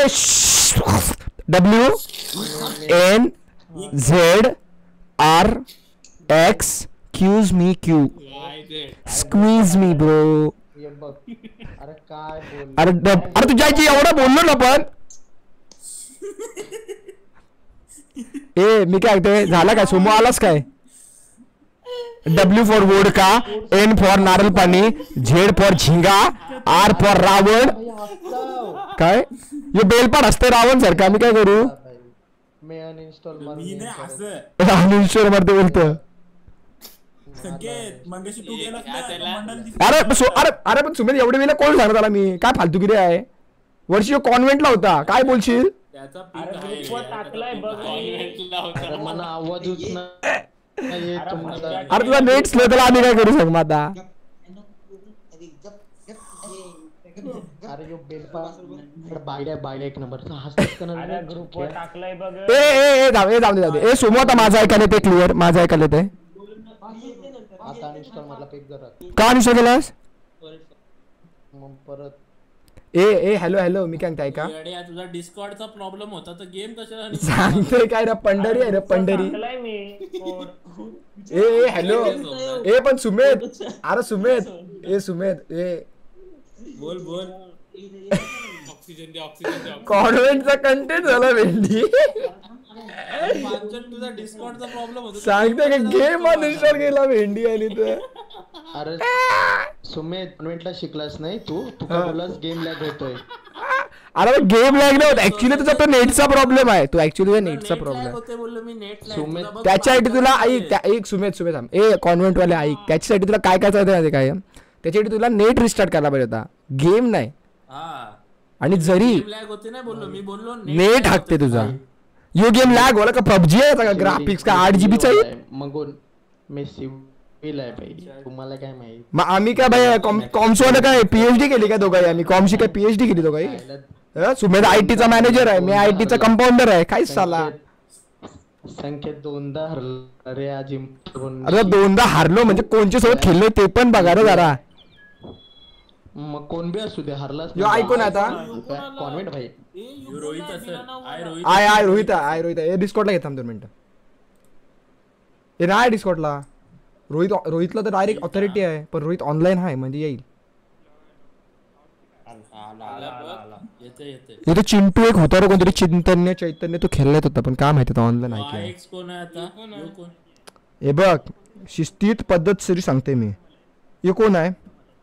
WNZRXQ squeeze me bro. अरे काय बोल. अरे तू जायची एवढं बोललो ना पण. ए मी काय ते झाला काय? सोमू आलास काय? W for vodka, N for नारळ पाणी, Z फॉर झिंगा, R फॉर रावण. काय हे बेलपाट असतं रावण सारखा. मी काय करू? मी अनइन्स्टॉल मारते बोलतो. अरे पण सुमेध एवढे वेळेला कोण सांगत आला मी? काय फालतूगिरी आहे. वर्षी कॉन्व्हेंटला होता. काय बोलशील? त्याचा अरे पिक आहे ग्रुपवर टाकलाय बघ मी. कॉन्व्हेंटला होता. अरे मला आवाजच नाही येत तुमचा. अरे तुझा नेट स्लो, त्याला आम्ही काय करू शकतो आता? अरे यो बेलपा बायड्या एक नंबर हसत अरे ग्रुपवर टाकलाय बघ. ए जाऊ दे. ए सोमू, आता माझा ऐकायला ते क्लिअर, माझा ऐकायला ते. आता अनइन्स्टॉल मधला पेक जरा का अनइन्स्टॉल केलास? मग परत ए हॅलो मी काय म्हणते ऐका. येड्या, तुझा डिस्कॉर्डचा प्रॉब्लेम होता तर गेम कशाला सांगतोय काय रे, पंढरी आहे रे पंढरी. टाकलाय मी कोड. ए हॅलो ए पण सुमेध, अरे सुमेध ए बोल ऑक्सिजन दे. कॉन्व्हेंटचा कंटेंट झाला भेंडी. तुझा डिस्कॉर्डचा प्रॉब्लेम होता. सांगते का गेम अनइन्स्टॉल केला भेंडी आणि तर. अरे सुमेध कॉन्व्हेंटला शिकलास नाही तू काय बोललास गेम लॅग होतोय. अरे गेम लॅग नाही होत ऍक्च्युली, तुझा तो नेटचा प्रॉब्लेम आहे. तू ऍक्च्युली तुझा नेटचा प्रॉब्लेम होते बोललो मी नेट सुमेध त्याच्यासाठी तुला ऐक सुमेध थांब. ए कॉन्व्हेंट वाले ऐक, त्याच्यासाठी तुला काय करायचं माहिती काय? त्याच्यासाठी तुला नेट रिस्टार्ट करायला पाहिजे होता, गेम नाही. आणि जरी लॅग होते नाही बोललो मी, बोललो नेट हाकते तुझा. यो गेम लॅग वाला का पबजी आहे का ग्राफिक्स का 8 GB चा आहे? मग मी सिव्हिल आहे भाई, तुम्हाला काय माहिती. मग आम्ही काय भाई कॉम्सवाला काय PhD केली का दोघाही? आम्ही कॉमशी काय PhD केली दोघाही? सुमेध IT चा मॅनेजर आहे, मी IT चा कंपाऊंडर आहे. काय साला संकेत 2दा हरला रे आज. अरे 2दा हारलो म्हणजे कोणच्या सोबत खेळलो ते पण बघा रे जरा. मग कोण बी असू दे हरलाच. यो ऐकून आता कॉन्व्हेंट भाई रोहित असेल. आय रोहित आहे. डिस्कॉर्डला घेत 2 मिनिटं. हे नाही डिस्कॉर्डला. रोहितला तर डायरेक्ट ऑथॉरिटी आहे, पण रोहित ऑनलाईन आहे म्हणजे येईल. इथे चिंटू एक होता रे कोणतरी, चैतन्य तो खेळला होता पण काय माहिती ऑनलाईन आहे की. हे बघ शिस्तीत पद्धतशीर सांगते मी. हे कोण आहे?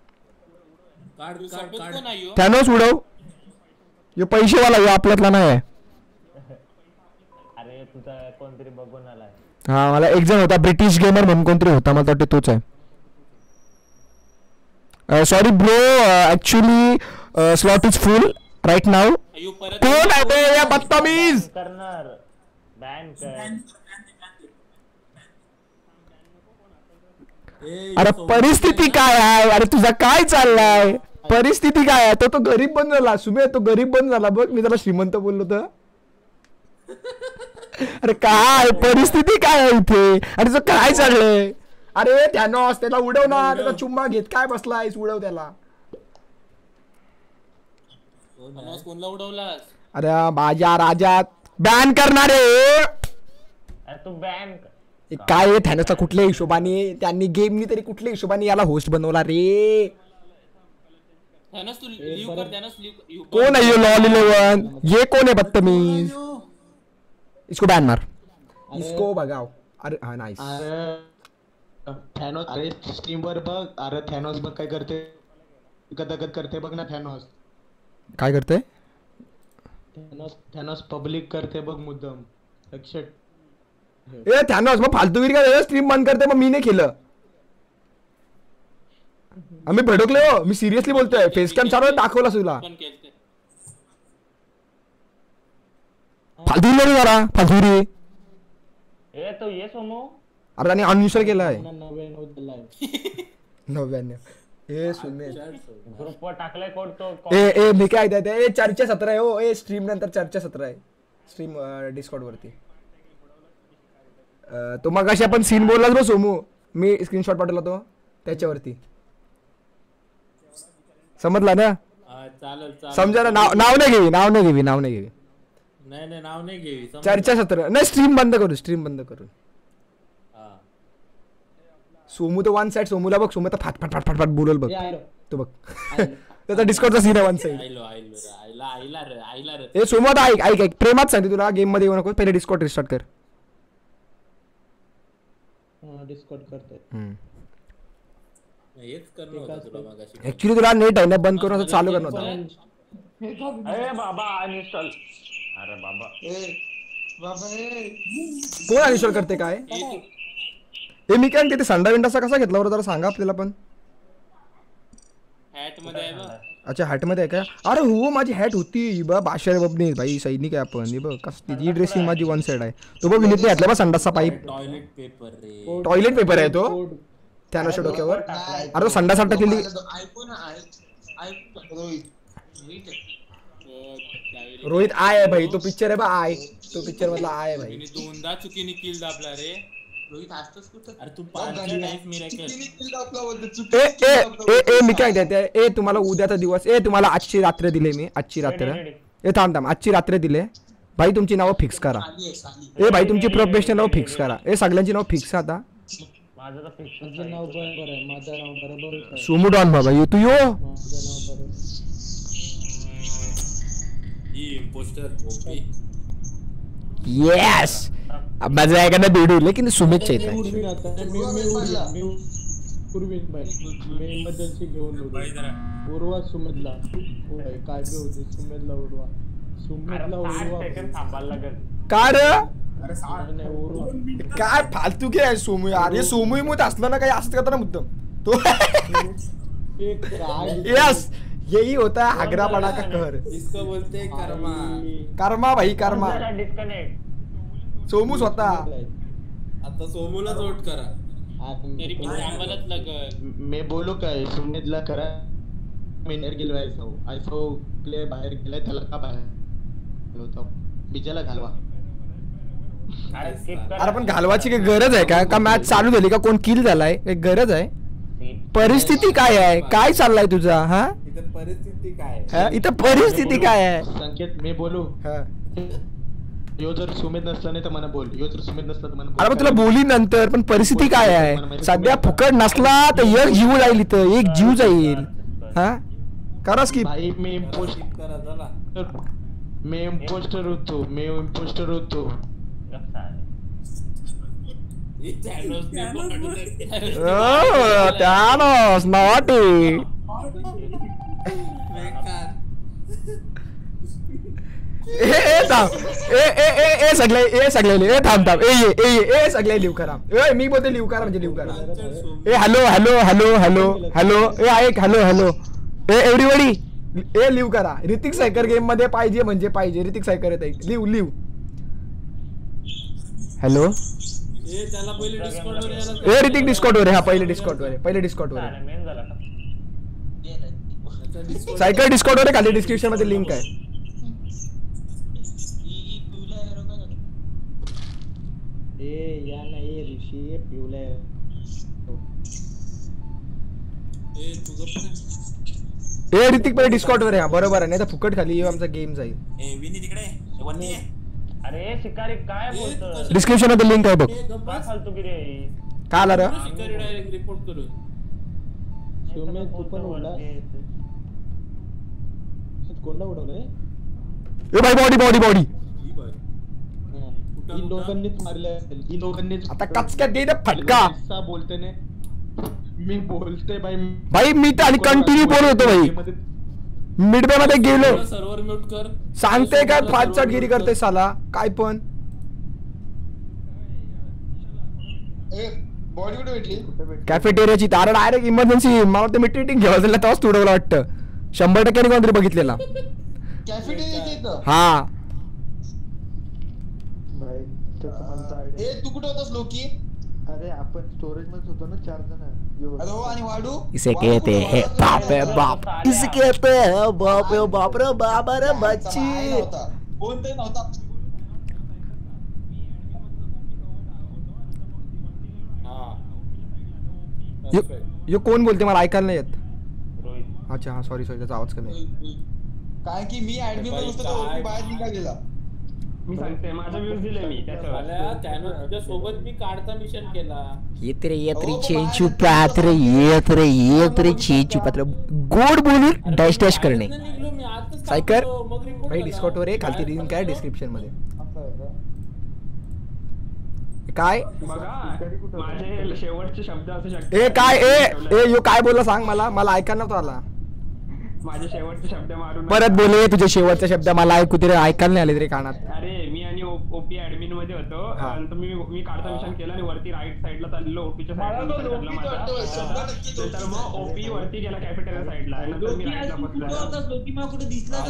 थॅनोस उडव. यो पैसेवाला, यो आपल्यातला नाही आहे. अरे तुझा कोणतरी बघून आलाय. हा मला एक जण होता ब्रिटिश गेमर म्हणून कोणतरी होता, मला वाटतं तोच आहे. Sorry bro, actually slot is full right now. कोण आहे बे या बदतमीज? करणार बॅन कर. अरे परिस्थिती काय आहे? अरे तुझा काय चाललाय? परिस्थिती काय आहे? तो गरीब बंद झाला सुमे, तो गरीब बंद झाला बघ. मी त्याला श्रीमंत बोललो तर. अरे काय परिस्थिती काय आहे इथे? अरे तुझं काय चाललंय? अरे थॅनॉस त्याला उडव ना, त्याचा चुम्मा घेत काय बसलायस? उडव त्याला. कोणला उडवलास? अरे बाजा राजा बॅन करणारे. तू बॅन काय आहे थॅनॉसचा कुठल्या हिशोबाने? त्यांनी गेमनी तरी कुठल्या हिशोबाने याला होस्ट बनवला रे? कोण आहे लॉल 11? ये कोण आहे बदतमीज? इसको बैन मार. इसको भगाओ. अरे हाँ नाइस. अरे थॅनोस, अरे स्ट्रीम वर बघ. अरे थॅनोस बघ काय करते, गदगद करते बघ ना. थॅनोस काय करते? थॅनोस पब्लिक करते बघ मुद्दाम. लक्षात. ए थॅनॉस मग फालतूगिरी काय? स्ट्रीम बंद करते मग मी नाही केलं. आम्ही भडकले हो, मी सिरियसली बोलतोय. फेस कॅम चालू दाखवला तुला. फालतूगिरी जरा फालतूगिरी. ए तो ये सोमू. अरे त्याने अनइन्स्टॉल केलाय. 99. ए सुमे ग्रुपवर टाकलाय कोड तो. ए मी काय ऐकते? ए चर्चा 17 आहे हो. ए स्ट्रीम नंतर चर्चा 17 आहे स्ट्रीम डिस्कॉर्ड वरती. तो मग अशी आपण सीन बोललास बघ सोमू, मी स्क्रीनशॉट पाठवला तो त्याच्यावरती. समजला ना? समजा ना. नाव नाही घेवी. नाही नाव नाही घेवी. चर्चा 17 नाही. स्ट्रीम बंद करू. सोमू तो वन साइड. सोमूला बघ, सोमू तर फाट फाट फाट फाट फाट बोलल बघ. तो बघ त्याचा डिस्कॉर्डचा सीन आहे वन साइड. ए सोमू आता ऐक प्रेमात सांगते तुला, गेम मध्ये येऊ नको. पहिले डिस्कॉर्ड रिस्टार्ट कर. डिस्कॉर्ड करतोय. हेच करणं होतं तुला मगाशी. ऍक्च्युली तुला नेट आहे ना बंद करून असं चालू करणं होतं. अरे बाबा अनइन्स्टॉल. अरे बाबा कोण अनइन्स्टॉल करते काय? हे मी काय ते संडा विंडाचा कसा घेतला बरं जरा सांगा आपल्याला पण. हॅट मध्ये आहे बघ. अच्छा हॅट मध्ये आहे का? अरे हो माझी हॅट होती बघ बादशाह बबनी भाई सैनिक आहे आपण. हे बघ कसली ही ड्रेसिंग माझी वन साइड आहे. तो बघ विनीत घातला बघ संडासचा पाईप. टॉयलेट पेपर रे. टॉयलेट पेपर आहे तो त्यानुसार डोक्यावर. अरे तो संडास टाकलेली. रोहित आहे भाई तो पिक्चर आहे बा आय. तो पिक्चर मधला आहे भाई. दोनदा चुकीने किल दाबला रे. रोहित असतोच कुठं? अरे तू मी काय देते ए तुम्हाला उद्याचा दिवस तुम्हाला आजची रात्र दिले मी. आजची रात्र थांब आजची रात्र दिले भाई. तुमची नावं फिक्स करा भाई. तुमची प्रोफेशनल नाव फिक्स करा. सगळ्यांची नाव फिक्स आता. माझं नाव बरोबर आहे. माझं नाव बरोबर आहे. सोमू डॉन बाबा तू यो. यस माझं आहे का ना बेडू लेकिन सुमेधच्या येत आहे. इमर्जन्सी घेऊन उर्वा सुमेधला काय बी होते. सुमेधला उर्वा काय रे काय फालतू घे आहे सोमू यार. हे सोमू मुत असलं ना काही असतं का तर मुद्दाम तो. यस यही होता है आगरापड़ा का कहर. इसको बोलते हैं कर्मा. कर्मा भाई कर्मा. सोमू स्वतः आता सोमूला जोड करा. मैं बोलू काय सुमेधला करा. मेनर गेलो ऐसो प्ले बाहेर गेलाय त्याला का बाहेर होतो बिजाला घालवा. अरे पण घालवायची काही गरज आहे का? मॅच चालू झाली का? कोण किल झालाय? एक गरज आहे? परिस्थिती काय आहे? काय चाललाय तुझा? हा इथं परिस्थिती काय आहे? संकेत मी बोलू. यो जर सुमेध नसला नाही तर मला बोल. यो जर सुमेध नसला तर मला बोल. अरे तुला बोली नंतर पण परिस्थिती काय आहे? सध्या फुकट नसला तर एक जीव जाईल इथं. एक जीव जाईल. हा करास की भाई मी इम्पोस्टर होतो. Thanos naughty. सगळे थांब सगळे लिव करा. मी बोलते लिव करा म्हणजे लिव करा. हॅलो ऐक हॅलो एव्हरीबडी लिव करा. ऋतिक सायकर गेम मध्ये पाहिजे म्हणजे पाहिजे. ऋतिक सायकर येत लिव. हॅलो ऋतिक डिस्कॉर्ड वर. हा पहिले डिस्कॉर्ड वर सायकर डिस्कॉर्ड वर खाली डिस्क्रिप्शन मध्ये लिंक आहे. ऋतिक पहिले डिस्कॉर्ड वर आहे. बरोबर आहे नाही तर फुकट खाली आमचा गेम जाईल. अरे शिकारी काय बोलतो? डिस्क्रिप्शन मध्ये लिंक आहे बघ. काय फालतू की रे? काय आला रे? शिकारी डायरेक्ट रिपोर्ट करू. सुमेध तू पण उडला. कोणला उडवलं रे? ए भाई बॉडी ही लोकांनीच मारले असेल. ही लोकांनीच आता कचक्यात दे ना फटका. बोलते ने मी बोलते भाई मी तर आणि कंटिन्यू बोलत होतो भाई. मिडबे मध्ये गेलो. सर्व्हर म्यूट कर. सांगते काय फालचाटगिरी करते साला काय पण. बॉडी कुठे भेटली? कॅफेटेरियाची तार डायरेक्ट इमर्जन्सी. मला ते मीटिंग घ्यावं झालं तेव्हाच तुडवलं वाटतं. 100% कोणतरी बघितलेला. हा तू कुठे होतास लोकी? अरे आपण स्टोरेज मध्ये होतो ना 4 जण. आणि वाडू इसे कहते हैं बाप रे बाप. इसे कहते हैं बाप रे बाप रे बाप रे बच्ची. कोणतरी नव्हता. यो कोण बोलते? मला ऐकायला नाही येत. अच्छा हा सॉरी त्याचा आवाज कमी. कारण की मी ऍडमिन वर होतो तर बाहेर निघालेला. मी सांगते माझा व्ह्यूज दिले मी त्याच्यावर. त्याच्या सोबत मी काढता मिशन केला. येत्रे चेंचू पात्र चेंचू पात्र गोड बोलून डॅश डॅश करणे. सायकर भाई डिस्कॉर्ड वर खालती लिंक आहे डिस्क्रिप्शन मध्ये. काय माझे शेवटचे शब्द असू शकतात. काय यो काय बोलला सांग मला ऐकायला नव्हतं आला. माझे शेवटचे शब्द मारून परत बोले तुझे शेवटचे शब्द मला ऐकू तरी ऐकायला नाही आले तरी कानात. अरे मी आणि ओपी ऍडमिन मध्ये होतो. नंतर मी काढता मिशन केला आणि वरती राईट साइडला चाललो ओपीच्या साइडला. तर मग ओपी वरती गेला कॅफेटेरिया साइडला. नंतर मी राईटला बसलो. लोकी मला कुठे दिसला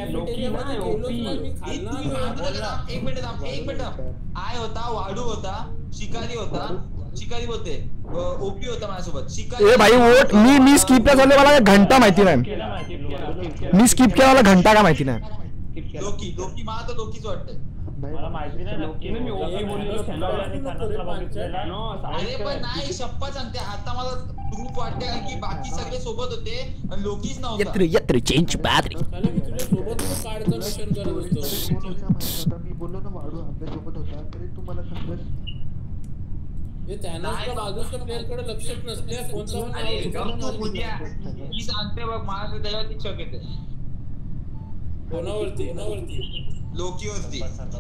एक मिनिट. आय होता, वाडू होता, शिकारी होता, शिकारी बोलते ओपी होता माझ्यासोबत. शिकारी भाई वोट मी स्किपला चाललो, मला घंटा माहिती नाही. मी स्किप केला, मला घंटा का माहिती नाही. लोकी मला तर लोकीच वाटतंय. मला माहिती नाही नक्की. मी ओपी बोललेलो अरे पण नाही, शप्पथ सांगते आता मला प्रूफ वाटते कारण की बाकी सगळे सोबत होते आणि लोकीच नव्हता. यत्र चेंज बॅटरी. मी बोललो ना वाडू आपल्या सोबत होता तरी तुम्हाला समजत लक्षात नसते कोणता. मी सांगते बघ मला त्याच्यावरती शक येते. कोणावरती लोकीवरती.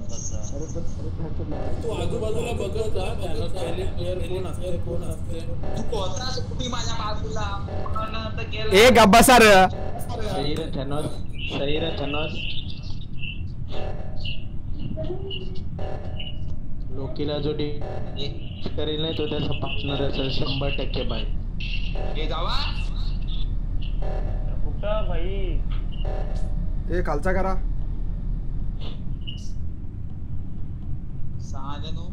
तू आजूबाजूला बघत जा कोण असते तू कोणता कुठे माझ्या बाजूला ए गब्बा सर लोकीला जो करेल नाही तो त्याचा पार्टनर असेल 100% बाय. हे जावा कुठं भाई ए खालचा करा. साजनो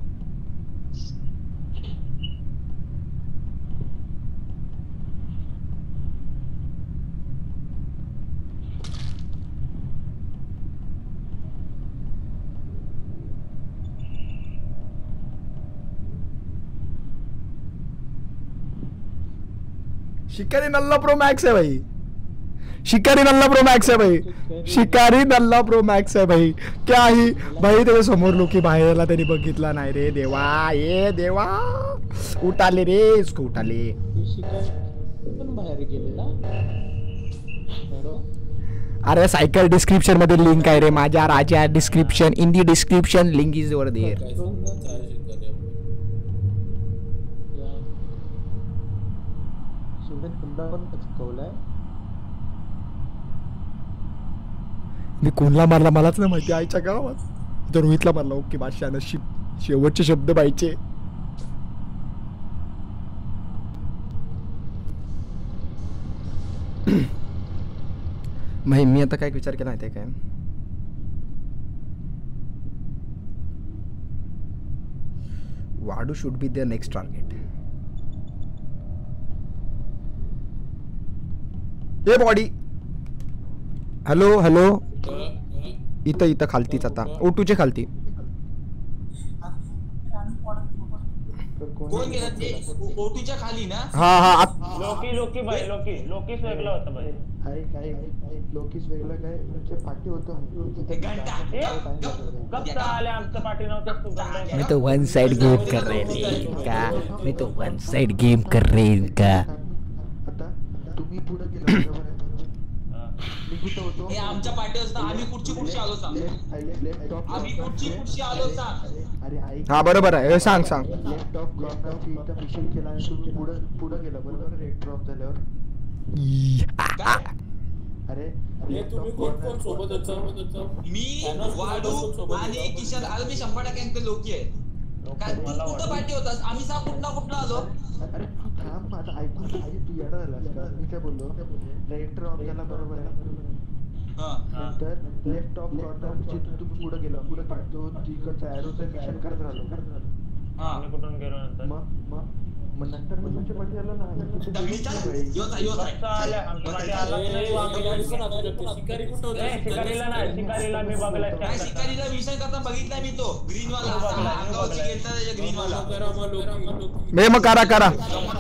शिकारी नल्ला प्रो मैक्स है भाई. शिकारी नल्ला प्रो मैक्स है भाई. शिकारी नल्ला प्रो मैक्स है भाई. क्या ही भाई त्याच्या समोर लोकी बाहेरला त्यांनी बघितला नाही रे देवा. ये देवा उठाले रे इसको उठाले. पण बाहेर गेलेला. अरे सायकल डिस्क्रिप्शन मध्ये लिंक आहे रे माझ्या राजा. Description in the description link is over there. मी कोणला मारला मलाच नाही माहिती. आईच्या गावात तर रोहितला मारला. ओके बादशाह नशीब. शेवटचे शब्द बाईचे. मी आता काय विचार केला माहिती काय. Vadu should be the next target. ए बॉडी हॅलो इथं खालतीच आता ओटूचे खालती. कोण गेला ते ओटूच्या खाली ना. हा लोकीच वेगळा होता भाई. काय लोकीच वेगळं काय म्हणजे पाठी होतं. आमचं पाठी नव्हतं तू गंडा. मैं तो वन साइड गेम कर रहे का. आता तुम्ही पुढे गेला बरोबर आहे. मी कुठं होतो. आमच्या पाठी असता आम्ही कुठची आलो सांग. आम्ही कुठची आलो सांग. अरे हा बरोबर आहे. सांग लेफ्ट टॉप कॉर्नर इथं मिशन केला आणि तुम्ही पुढे गेला बरोबर. रेड ड्रॉप झाल्यावर अरे तुम्ही कोण सोबत होता. मी वाडू आणि किशन. अरे मी 100% लोकी आहे. काय कुठं पाठी होतास. आम्ही सा कुठला आलो. अरे तू थांब माझं ऐकून. तू येडा झालास का. मी काय बोललो रेड ड्रॉप केला बरोबर आहे. नंतर लेफ्ट टॉप कॉर्नर जिथून तुम्ही पुढे गेला पुढे तो तिकडचा एरोचं मिशन करत राहिलो. आम्ही कुठून गेलो नंतर मग नंतर मी तुमच्या पाठी आलो ना. शिकारीला मी बघलाय. शिकारीला विषय करता बघितलाय मी तो ग्रीन वाला. मग करा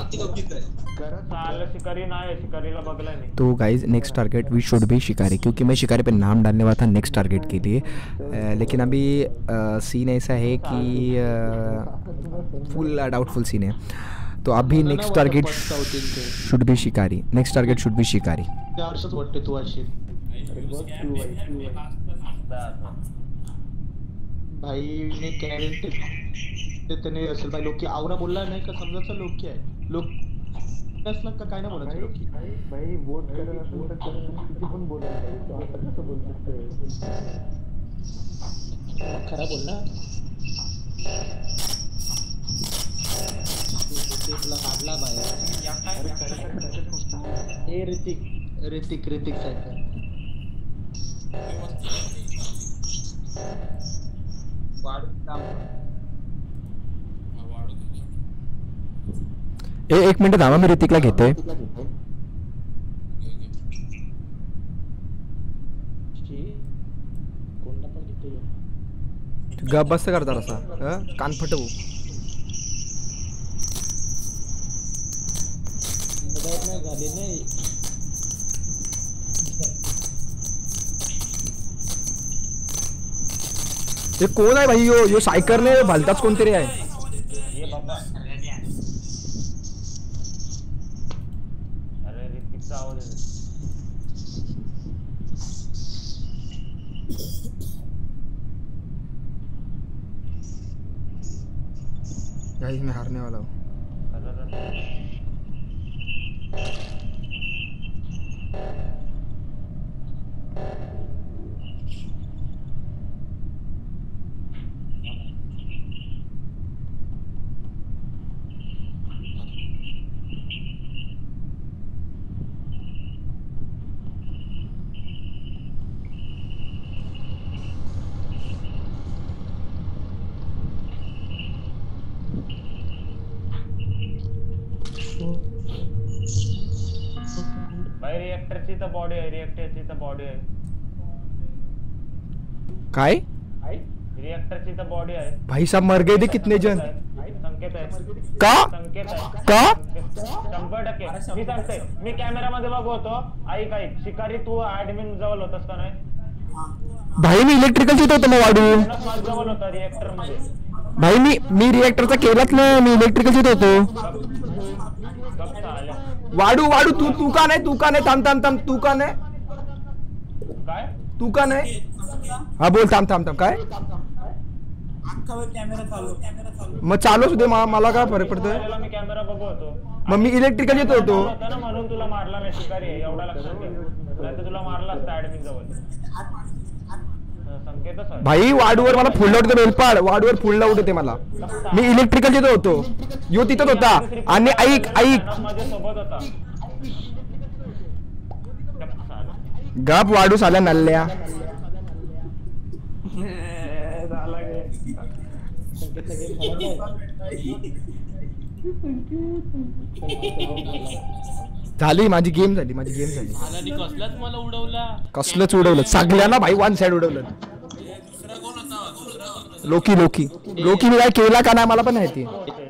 शिकारी नाही. शिकारीला बघलाय मी. तो guys next target we should be शिकारी क्योंकि मैं शिकारी पे नाम डालने वाला था नेक्स्ट टारगेट के लिए. लेकिन अभी सीन ऐसा है कि फुल डाउटफुल सीन है. तो अभी नेक्स्ट टारगेट शुड बी शिकारी. नेक्स्ट टारगेट शुड बी शिकारी. भाई ने त्याने असेल भाई. लोकी आवरा बोलला नाही का समजायचं लोकी आहे. लोक नसलं का काय नाही बोलायचं. लोकी भाई वोट करायला असेल तर किती पण बोलायचं. असं कसं बोलू शकतो. खरा बोल ना. तुला काढला बाहेर. ए ऋतिक सायकर. एक मिनिट थांबा, मी ऋतिकला घेते. गप बस करता असा कान फटवू. झाले नाही. हे कोण आहे भाई? यो सायकर ने भलताच कोणतरी आहे. अरे ऋतिकचा आवाज आहे. गाइस मैं हारने वाला हूँ. भाई रिएक्टरची तर बॉडी आहे. काय रिएक्टरची तर बॉडी आहे. भाई साहब मर गए थे कितने जन? संकेत आहे. का 100%. मी सांगते, मी कॅमेरा मध्ये बघतो. ऐक शिकारी तू ऍडमिन जवळ होतास का नाही? भाई मी इलेक्ट्रिकल तिथं होतो. मग वाढू जवळ होता रिएक्टर मध्ये. भाई मी रिएक्टरचा केलाच नाही. मी इलेक्ट्रिकल तिथं होतो. वाडू तू का नाही? थांब तू का नाही? काय तू का नाही? हा बोल. थांब काय? मग चालू सुद्धा मला काय फरक पडतोय? मी कॅमेरा बघतो. मग मी इलेक्ट्रिकल येत होतो म्हणून तुला मारला नाही. शिकारी एवढा लक्षात ठेव, नाहीतर तुला मारला असता ऍडमिन जवळ. संकेतच आहे भाई. वाडूवर मला फुल आउट बेलपाड. वाडूवर फुल आउट होते मला. मी इलेक्ट्रिकल येत होतो. यो तिथंच होता. आणि ऐक माझ्या सोबत होता. गप वाडू साल्या नल्ल्या. झाली माझी गेम झाली. कसलाच मला उडवला. कसलंच उडवलं सगळ्यांना भाई. वन साइड उडवलं. लोकी मी काय केला का नाही मला पण माहिती.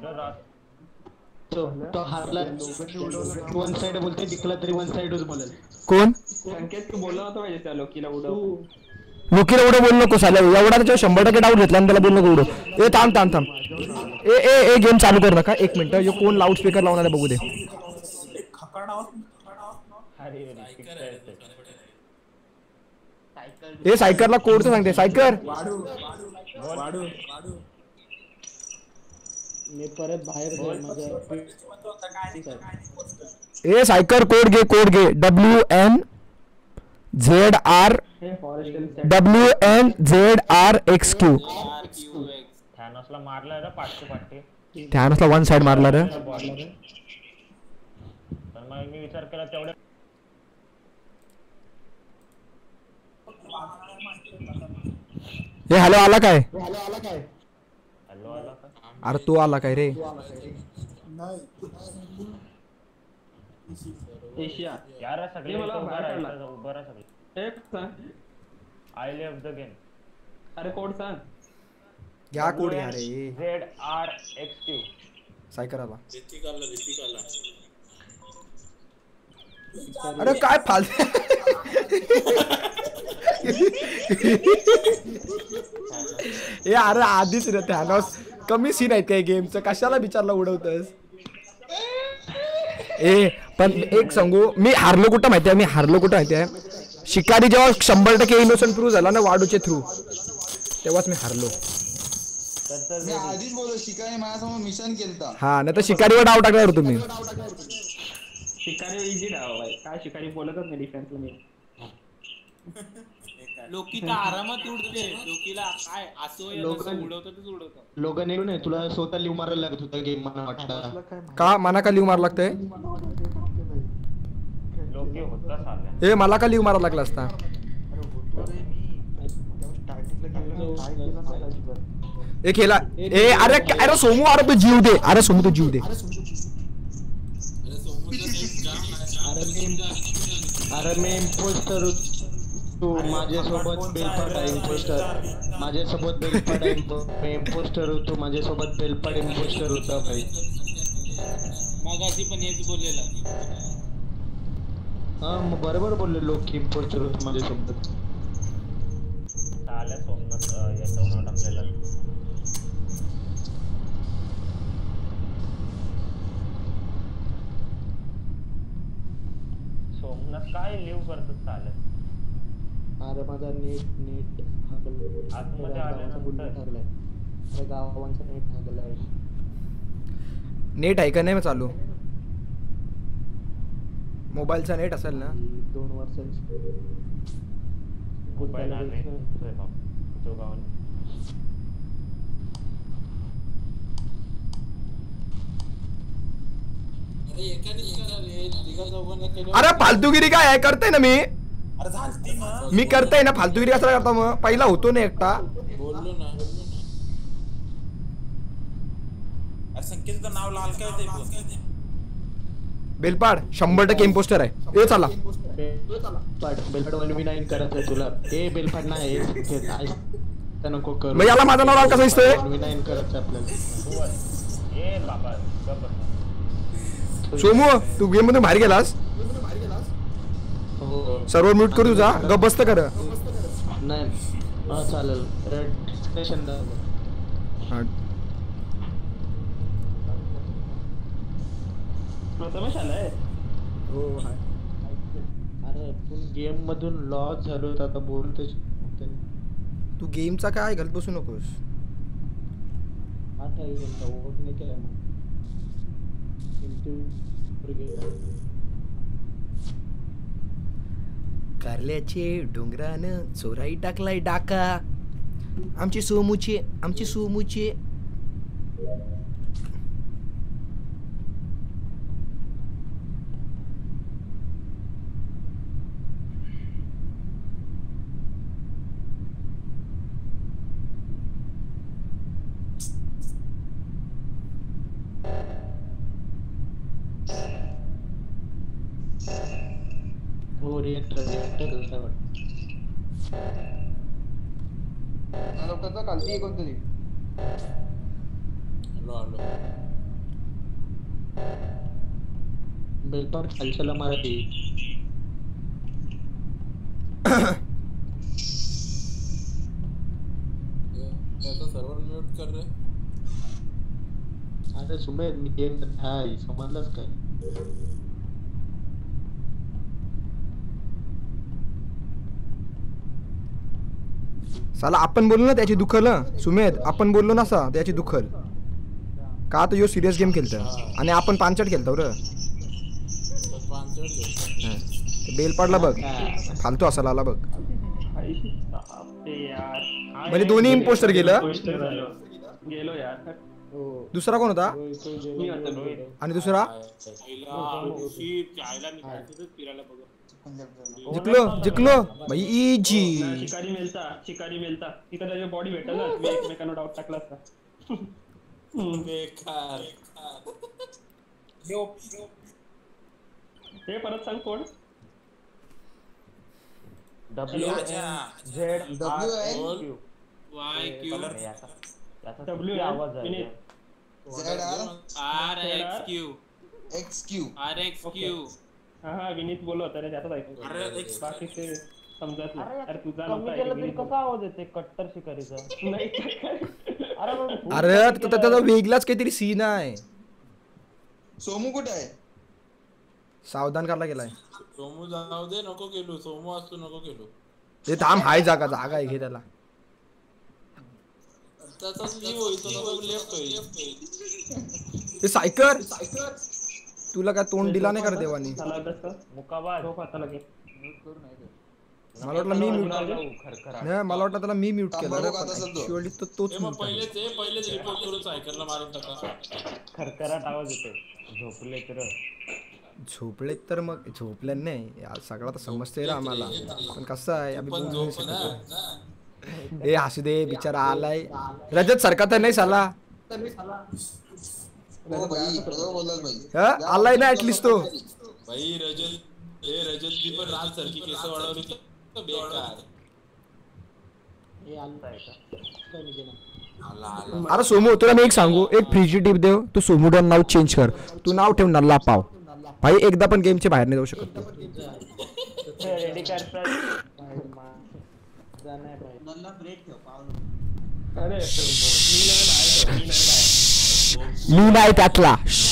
तो हारला. वन साइड बोलते. जिंकला तरी वन साइडच बोलेल. कोण? संकेत तू बोलला होता पाहिजे त्या लोकीला उडव. लोकीला उडव बोल नको साल्या. एवढा त्याच्यावर 100% डाऊट घेतला आणि त्याला बोल नको उडव. ए थांब. ए गेम चालू कर नका. एक मिनिट. यो कोण लाऊड स्पीकर लावणार आहे बघू दे. ए सायकरला कोडचं सांगते. सायकर मी परत बाहेर ए सायकर कोड घे WNZRXQ. थॅनोसला मारला रे पाठचे. थॅनोसला वन साइड मारला रे. तर मग मी विचार केला तेवढे. ए हॅलो आला काय? हॅलो आला का? अरे तू आला काय रे? एशिया यार सगळे मला उभा बाहेर राहा सगळे. एक सांग. I left the game. अरे कोड सांग. घ्या कोड घ्या रे. ZRXQ. सायकर आला. ऋतिक आला. अरे काय फालतू. ए अरे आधीच रे थॅनॉस. कमी सीन आहेत काय गेमचं? कशाला विचारला उडवतस? ए पण एक सांगू. मी हारलो कुठं माहितीये? शिकारी जेव्हा 100% इनोसंट प्रूव्ह झाला ना वाडूचे थ्रू, तेव्हाच मी हारलो. मी आधीच बोललो शिकारी माझ्यासमोर मिशन केलता. हा नाही तर शिकारीवर डाव टाकल्यावर तुम्ही. शिकारी इझी डाव भाई. काय शिकारी बोलतच नाही डिफेन्सला. मी लोकी तर आरामात उडते. लोकीला काय असं उडवतातच उडवतात. लोगन येऊ नये तुला स्वतः लिव मारायला लागत होता गेम मला वाटलं. का मना का लिव मारा लागतंय? लोकी होता साल्या. ए मला का लिव मारा लागला असता? ए खेला ए अरे सोमू अरे तू जीव दे. अरे सोमू तू जीव दे. अरे मी इम्पोस्टर तू माझ्यासोबत बेलपाड आहे इम्पोस्टर. माझ्यासोबत बेलपाड आहे मी इम्पोस्टर होतो. माझ्यासोबत बेलपाड इम्पोस्टर होता भाई. मगाशी पण हेच बोललेला. हा मग बरोबर बोलले लोक इम्पोस्टर होतो माझ्यासोबत. साल्या सोमनाथ याच्यावर टाकलेला. सोमनाथ काय लिव्ह करतात साल्या. अरे माझा नेट आतमध्ये आल्यानंतर अरे गावांचा नेट हागलाय. नेट आहे का नाही चालू? मोबाईलचा नेट असेल ना? 2 वर्षांची मोबाईल आले तो गावाला. अरे फालतूगिरी काय आहे? करते ना मी करते ना. फालतूगिरी कशाला करता मग? पहिला होतो ना एकटा. बोललो ना. अरे संकेतचं नाव लाल काय होतं? बेलपाड 100% इम्पोस्टर आहे. ए चला बेलपाड 1v9 करायचंय तुला. ए बेलपाड नाही नको करू. मग याला माझं नाव लाल कसं दिसतंय? 1v9 करायचं आपल्याला. ए बाबा सोमू तू गेम मधून बाहेर गेलास? सर्व्हर म्यूट करू तुझा. गप बसत कर. नाही हा चालेल. डिस्कशन प्रथमेश आलाय. हो अरे पण गेम मधून लॉस झालो तर आता बोलतोच. तू गेमचा काय घालत बसू नकोस. आता वोट नाही केला मग. कारल्याचे डोंगरानं चोराई टाकलाय डाका. आमची सोमूचे लोकांचा कालती आहे कोणतरी. बेलपाड खालच्याला मराठी. सर्व्हर म्यूट कर रे. अरे सुमेध मी गेम आहे समजलंच काय? साला आपण बोललो ना त्याची दुखल. सुमेध आपण बोललो ना सा त्याची दुखल. का तर यो सिरियस गेम खेळतो आणि आपण पांचट खेळतो र. बेलपाडला बघ फालतू असायला आला बघ. म्हणजे दोन्ही इम्पोस्टर गेलं. गेलो यार. दुसरा कोण होता? आणि दुसरा जिंकलो भाई इजी. शिकारी मेलता तिथं त्याची बॉडी भेटल ना. मी एकमेकांना डाऊट टाकला असता. बेकार. ते परत सांग कोण? WNZRQ. आवाज आहे. RXQ. हा विनीत बोललो होता रे. त्यातच ऐकू. बाकी ते समजत नाही. अरे तुझा कमी केलं तरी कसा आवाज येते कट्टर शिकारीचा? अरे त्याचा वेगळाच काहीतरी सीन आहे. सोमू कुठे आहे? सावधान करायला गेलाय. सोमू जाऊ दे नको केलो. सोमू असतो नको केलो. ते थांब हाय जागा आहे घे त्याला. त्याचाच लिव होईल तो नको लेफ्ट होईल. ते सायकर तुला काय तोंड दिला नाही कर देवानी. मुकाबाज आता लगे मला वाटलं मी म्यूट नाही, मला वाटलं त्याला मी म्यूट केलं रे, पण ऍक्च्युअली तर तोच मग म्यूट आहे. पहिलेच रिपोर्ट करून सायकलला मारून टाका. खरखराट आवाज येतो. झोपले तर झोपलेत तर मग झोपले नाही यार, सगळं तर समजतंय रे आम्हाला, पण कसं आहे आम्ही पण बोलू नाही झोप शकत. ना. ए हसू दे, बिचारा आलाय. रजत सारखा तर नाही साला, आलाय ना ऍटलिस्ट तो. भाई रजत ती पण राज सारखी केस वाढवली तर बेकार. अरे सोमू तुला मी एक सांगू, एक फ्रीची टिप देव, तू सोमूडन नाव चेंज कर, तू नाव ठेव नल्ला पाव. भाई एकदा पण गेमच्या बाहेर नाही जाऊ शकत तू. रेडी करतात. मी नाही त्यातला.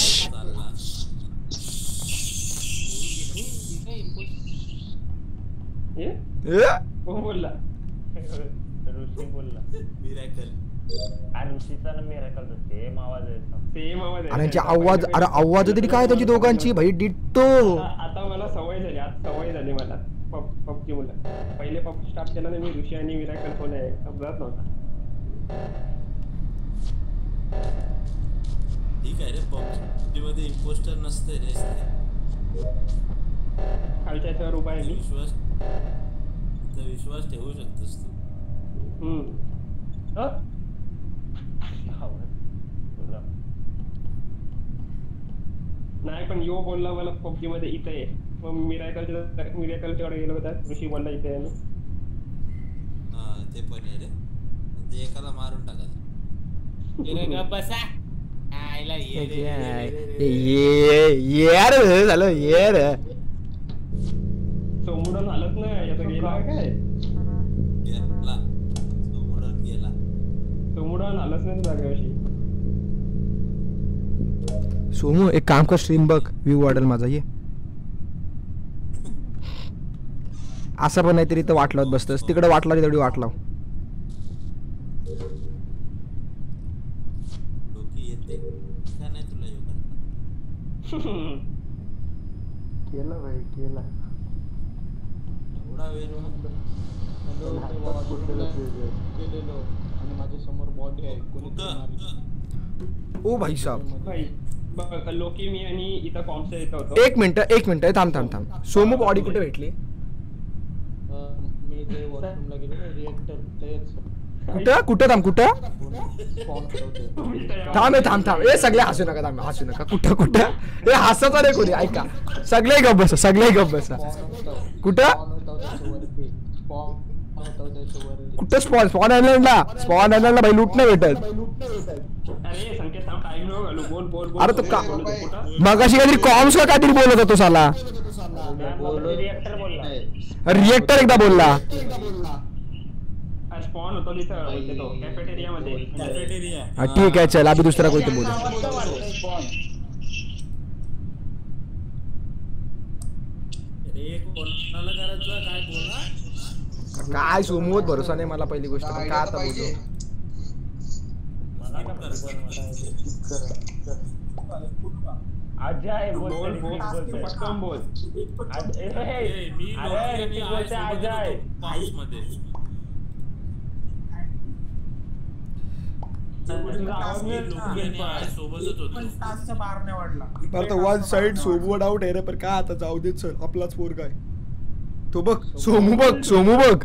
कोण बोलला? ऋषी बोलला. मिरॅकल. ऋषीचा ना मिरॅकल सेम आवाज आहे. सेम आवाज आहे. अरे त्यांची आवाज, अरे आवाज तरी काय त्यांची दोघांची भाई डिट्टो. आता मला सवय झाली, आता सवय झाली मला पबजी मुलं. पहिले पबजी स्टार्ट केला ना मी, ऋषी आणि मिरॅकल कोण आहे समजत नव्हता. ठीक आहे रे, पबजी मध्ये इम्पोस्टर नसते रे. खालच्या याच्यावर उभा आहे मी. विश्वास ठेवू शकतोस तू. नाही पण यो बोलला मला पबजी मध्ये इथे आहे, मग मिरॅकलच्याकडे गेलो होता, ऋषी बोलला इथे आहे. हा ते पण आहे रे, ते एकाला मारून टाका. बसा यार झालं यार. सोमूडन हालत नाही याचा गेला काय? गेला सोमूडन हालत नाही जागेवरशी. सोमू एक काम कर, स्ट्रीम बघ, व्ह्यू वाढेल माझा. ये असं पण नाहीतरी इथं वाट लावत बसतस, तिकडे वाट लावली तेवढी वाट लाव. केला भाई केला. एवढा वेळ आणि माझ्या समोर बॉडी आहे, कोणी ओ भाई साहब. भाई बघ लोकी मी आणि इथं कॉम्प्स येत होतो. एक मिनिट थांब. सोमू बॉडी कुठे भेटली? मी जे वॉशरूमला गेलो ना, रिएक्टर तेच कुठं थांब स्पॉन करतोय. थांब ए सगळे हसू नका कुठं ए हसायचं नाही कोणी, ऐका सगळे गप्प बसा. कुठं कुठं स्पॉन आयलंडला भाई लूट नाही भेटत. अरे संकेत थांब, टाइम नको घालू, बोल. अरे तो का मगाशी काहीतरी कॉम्स का काहीतरी बोलत होतो साला. रिएक्टर एकदा बोलला. स्पॉन होतो तिथं तो कॅफेटेरिया मध्ये. हा ठीक आहे, चल अभी दुसरा कोणतं बोलू. काय सोमूत भरोसा नाही मला, पहिली गोष्ट. पण काय आता बोलू. अजय बोल पटकन बोल. Ajay one side Somu out आहे रे, पण काय आता जाऊ देत सर, आपलाच पोर काय तो बघ. सोमू बघ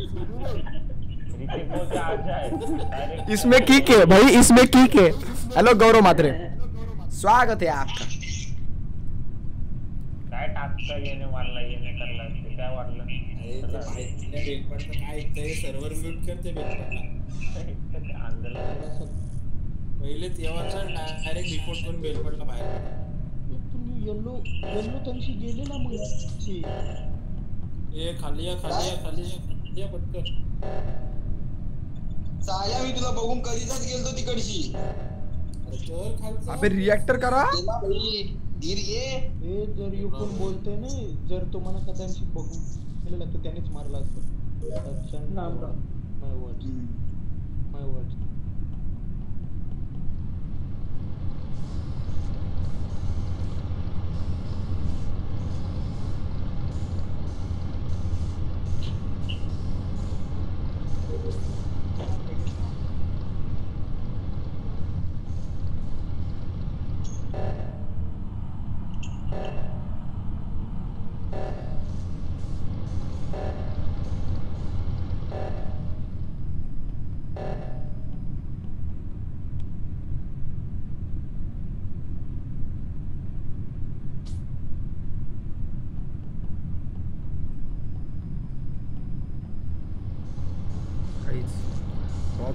इसमें किक है भाई, इसमें किक है. हेलो गौरव मात्रे, स्वागत है आपका. काय टाकता येणे मारला येणे करला ते काय वाटलं? काय सर्व्हर म्यूट करते पहिले तेव्हा डायरेक्ट रिपोर्ट करून बेल पडला बाहेर. येल्लो त्यांची गेले ना मग. ए खाली या पटकन. साया मी तुला बघून कधीच गेलतो तिकडची. अबे रिएक्टर करा. धीर ये. जर यू पण बोलते ना, जर तुम्हाला कदाचित बघून केलं तर त्यानेच मारला असतं. My words.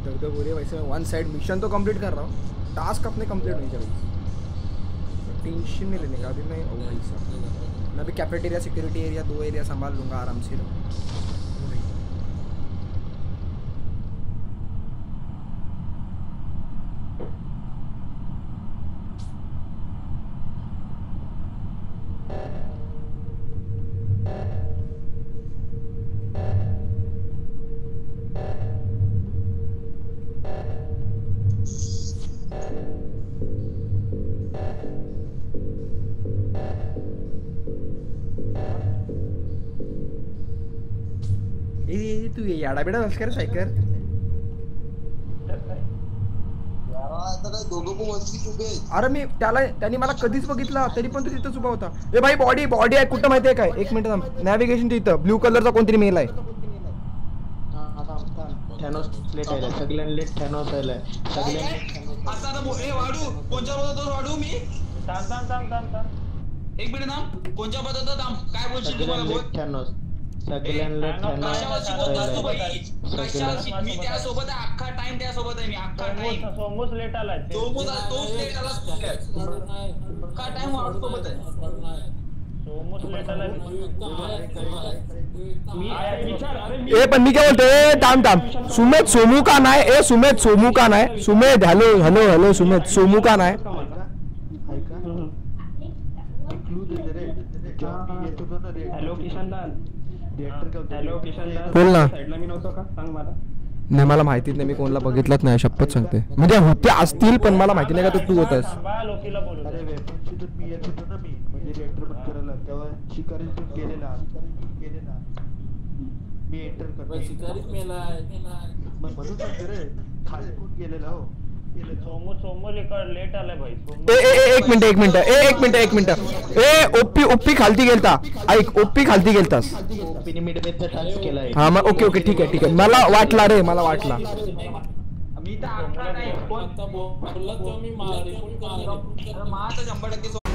दगदग हो रही है वैसे मैं वन साइड मिशन तो कंप्लीट कर रहा हूँ, टास्क अपने कंप्लीट नहीं चलेगी, टेंशन नहीं लेने का अभी मैं। ओ भाई साहब मैं अभी कैफेटेरिया सिक्योरिटी एरिया 2 एरिया संभाल लूँगा आराम से। तू ये याडा बेडा बस कर सायकर अरे मी त्यांनी मला कधीच बघितला तरी पण तू तिथंच उभा होता। ए भाई बॉडी बॉडी आहे कुठं माहिती आहे काय? 1 मिनिट थांब, नॅव्हिगेशन तिथं ब्लू कलरचा कोणतरी मेल आहे। थॅनोस लेट आहे सगळ्यांना लेट थॅनोस आहे सगळ्यांना आता ए वाडू कोणच्या बोलतो वाडू मी थांब 1 मिनिट थांब कोणच्या बोलतो थांब काय बोलशील तुम्हाला बोल थॅनोस सगळ्यांना कशावरची बोलतोस तू भाई? कशावरची? मी त्या सोबत आहे अख्खा टाइम त्या सोबत आहे मी अख्खा टाइम सोमोस लेट आलाय तोच लेट आला अख्खा टाइम वाढ सोबत आहे सोमोस लेट आलाय ए पण मी काय बोलतोय थांब सुमेध सोमू का नाही? ए सुमेध सोमू का नाही? Sumedh hello hello hello Sumedh Somu का नाही? हॅलो किशन लाल हॅलो किशन लाल बोल ना। साइडला मी नव्हतो का? सांग मला। नाही मला माहितीच नाही, मी कोणाला बघितलंच नाही शपथ सांगते, म्हणजे होते असतील पण मला माहिती नाही का तू होतास। लोकीला बोलू अरे वेपनशी तर मी येत होतो ना मी म्हणजे रिएक्टर बंद करायला तेव्हा शिकारी पण गेलेला मी एंटर करतो शिकारीच मेलाय म्हणून सांगते रे खाली कोण गेलेला हो सोमो लेट आलाय भाई एक मिनिट ए ओप्पी खालती गेलता ऐक ओप्पी खालती गेलतास ओपीने मिडवेचा टास्क केलाय। हा मग ओके ठीक आहे मला वाटला मी तर अख्खा टाइम बोलला तो मी मारे माझा 100%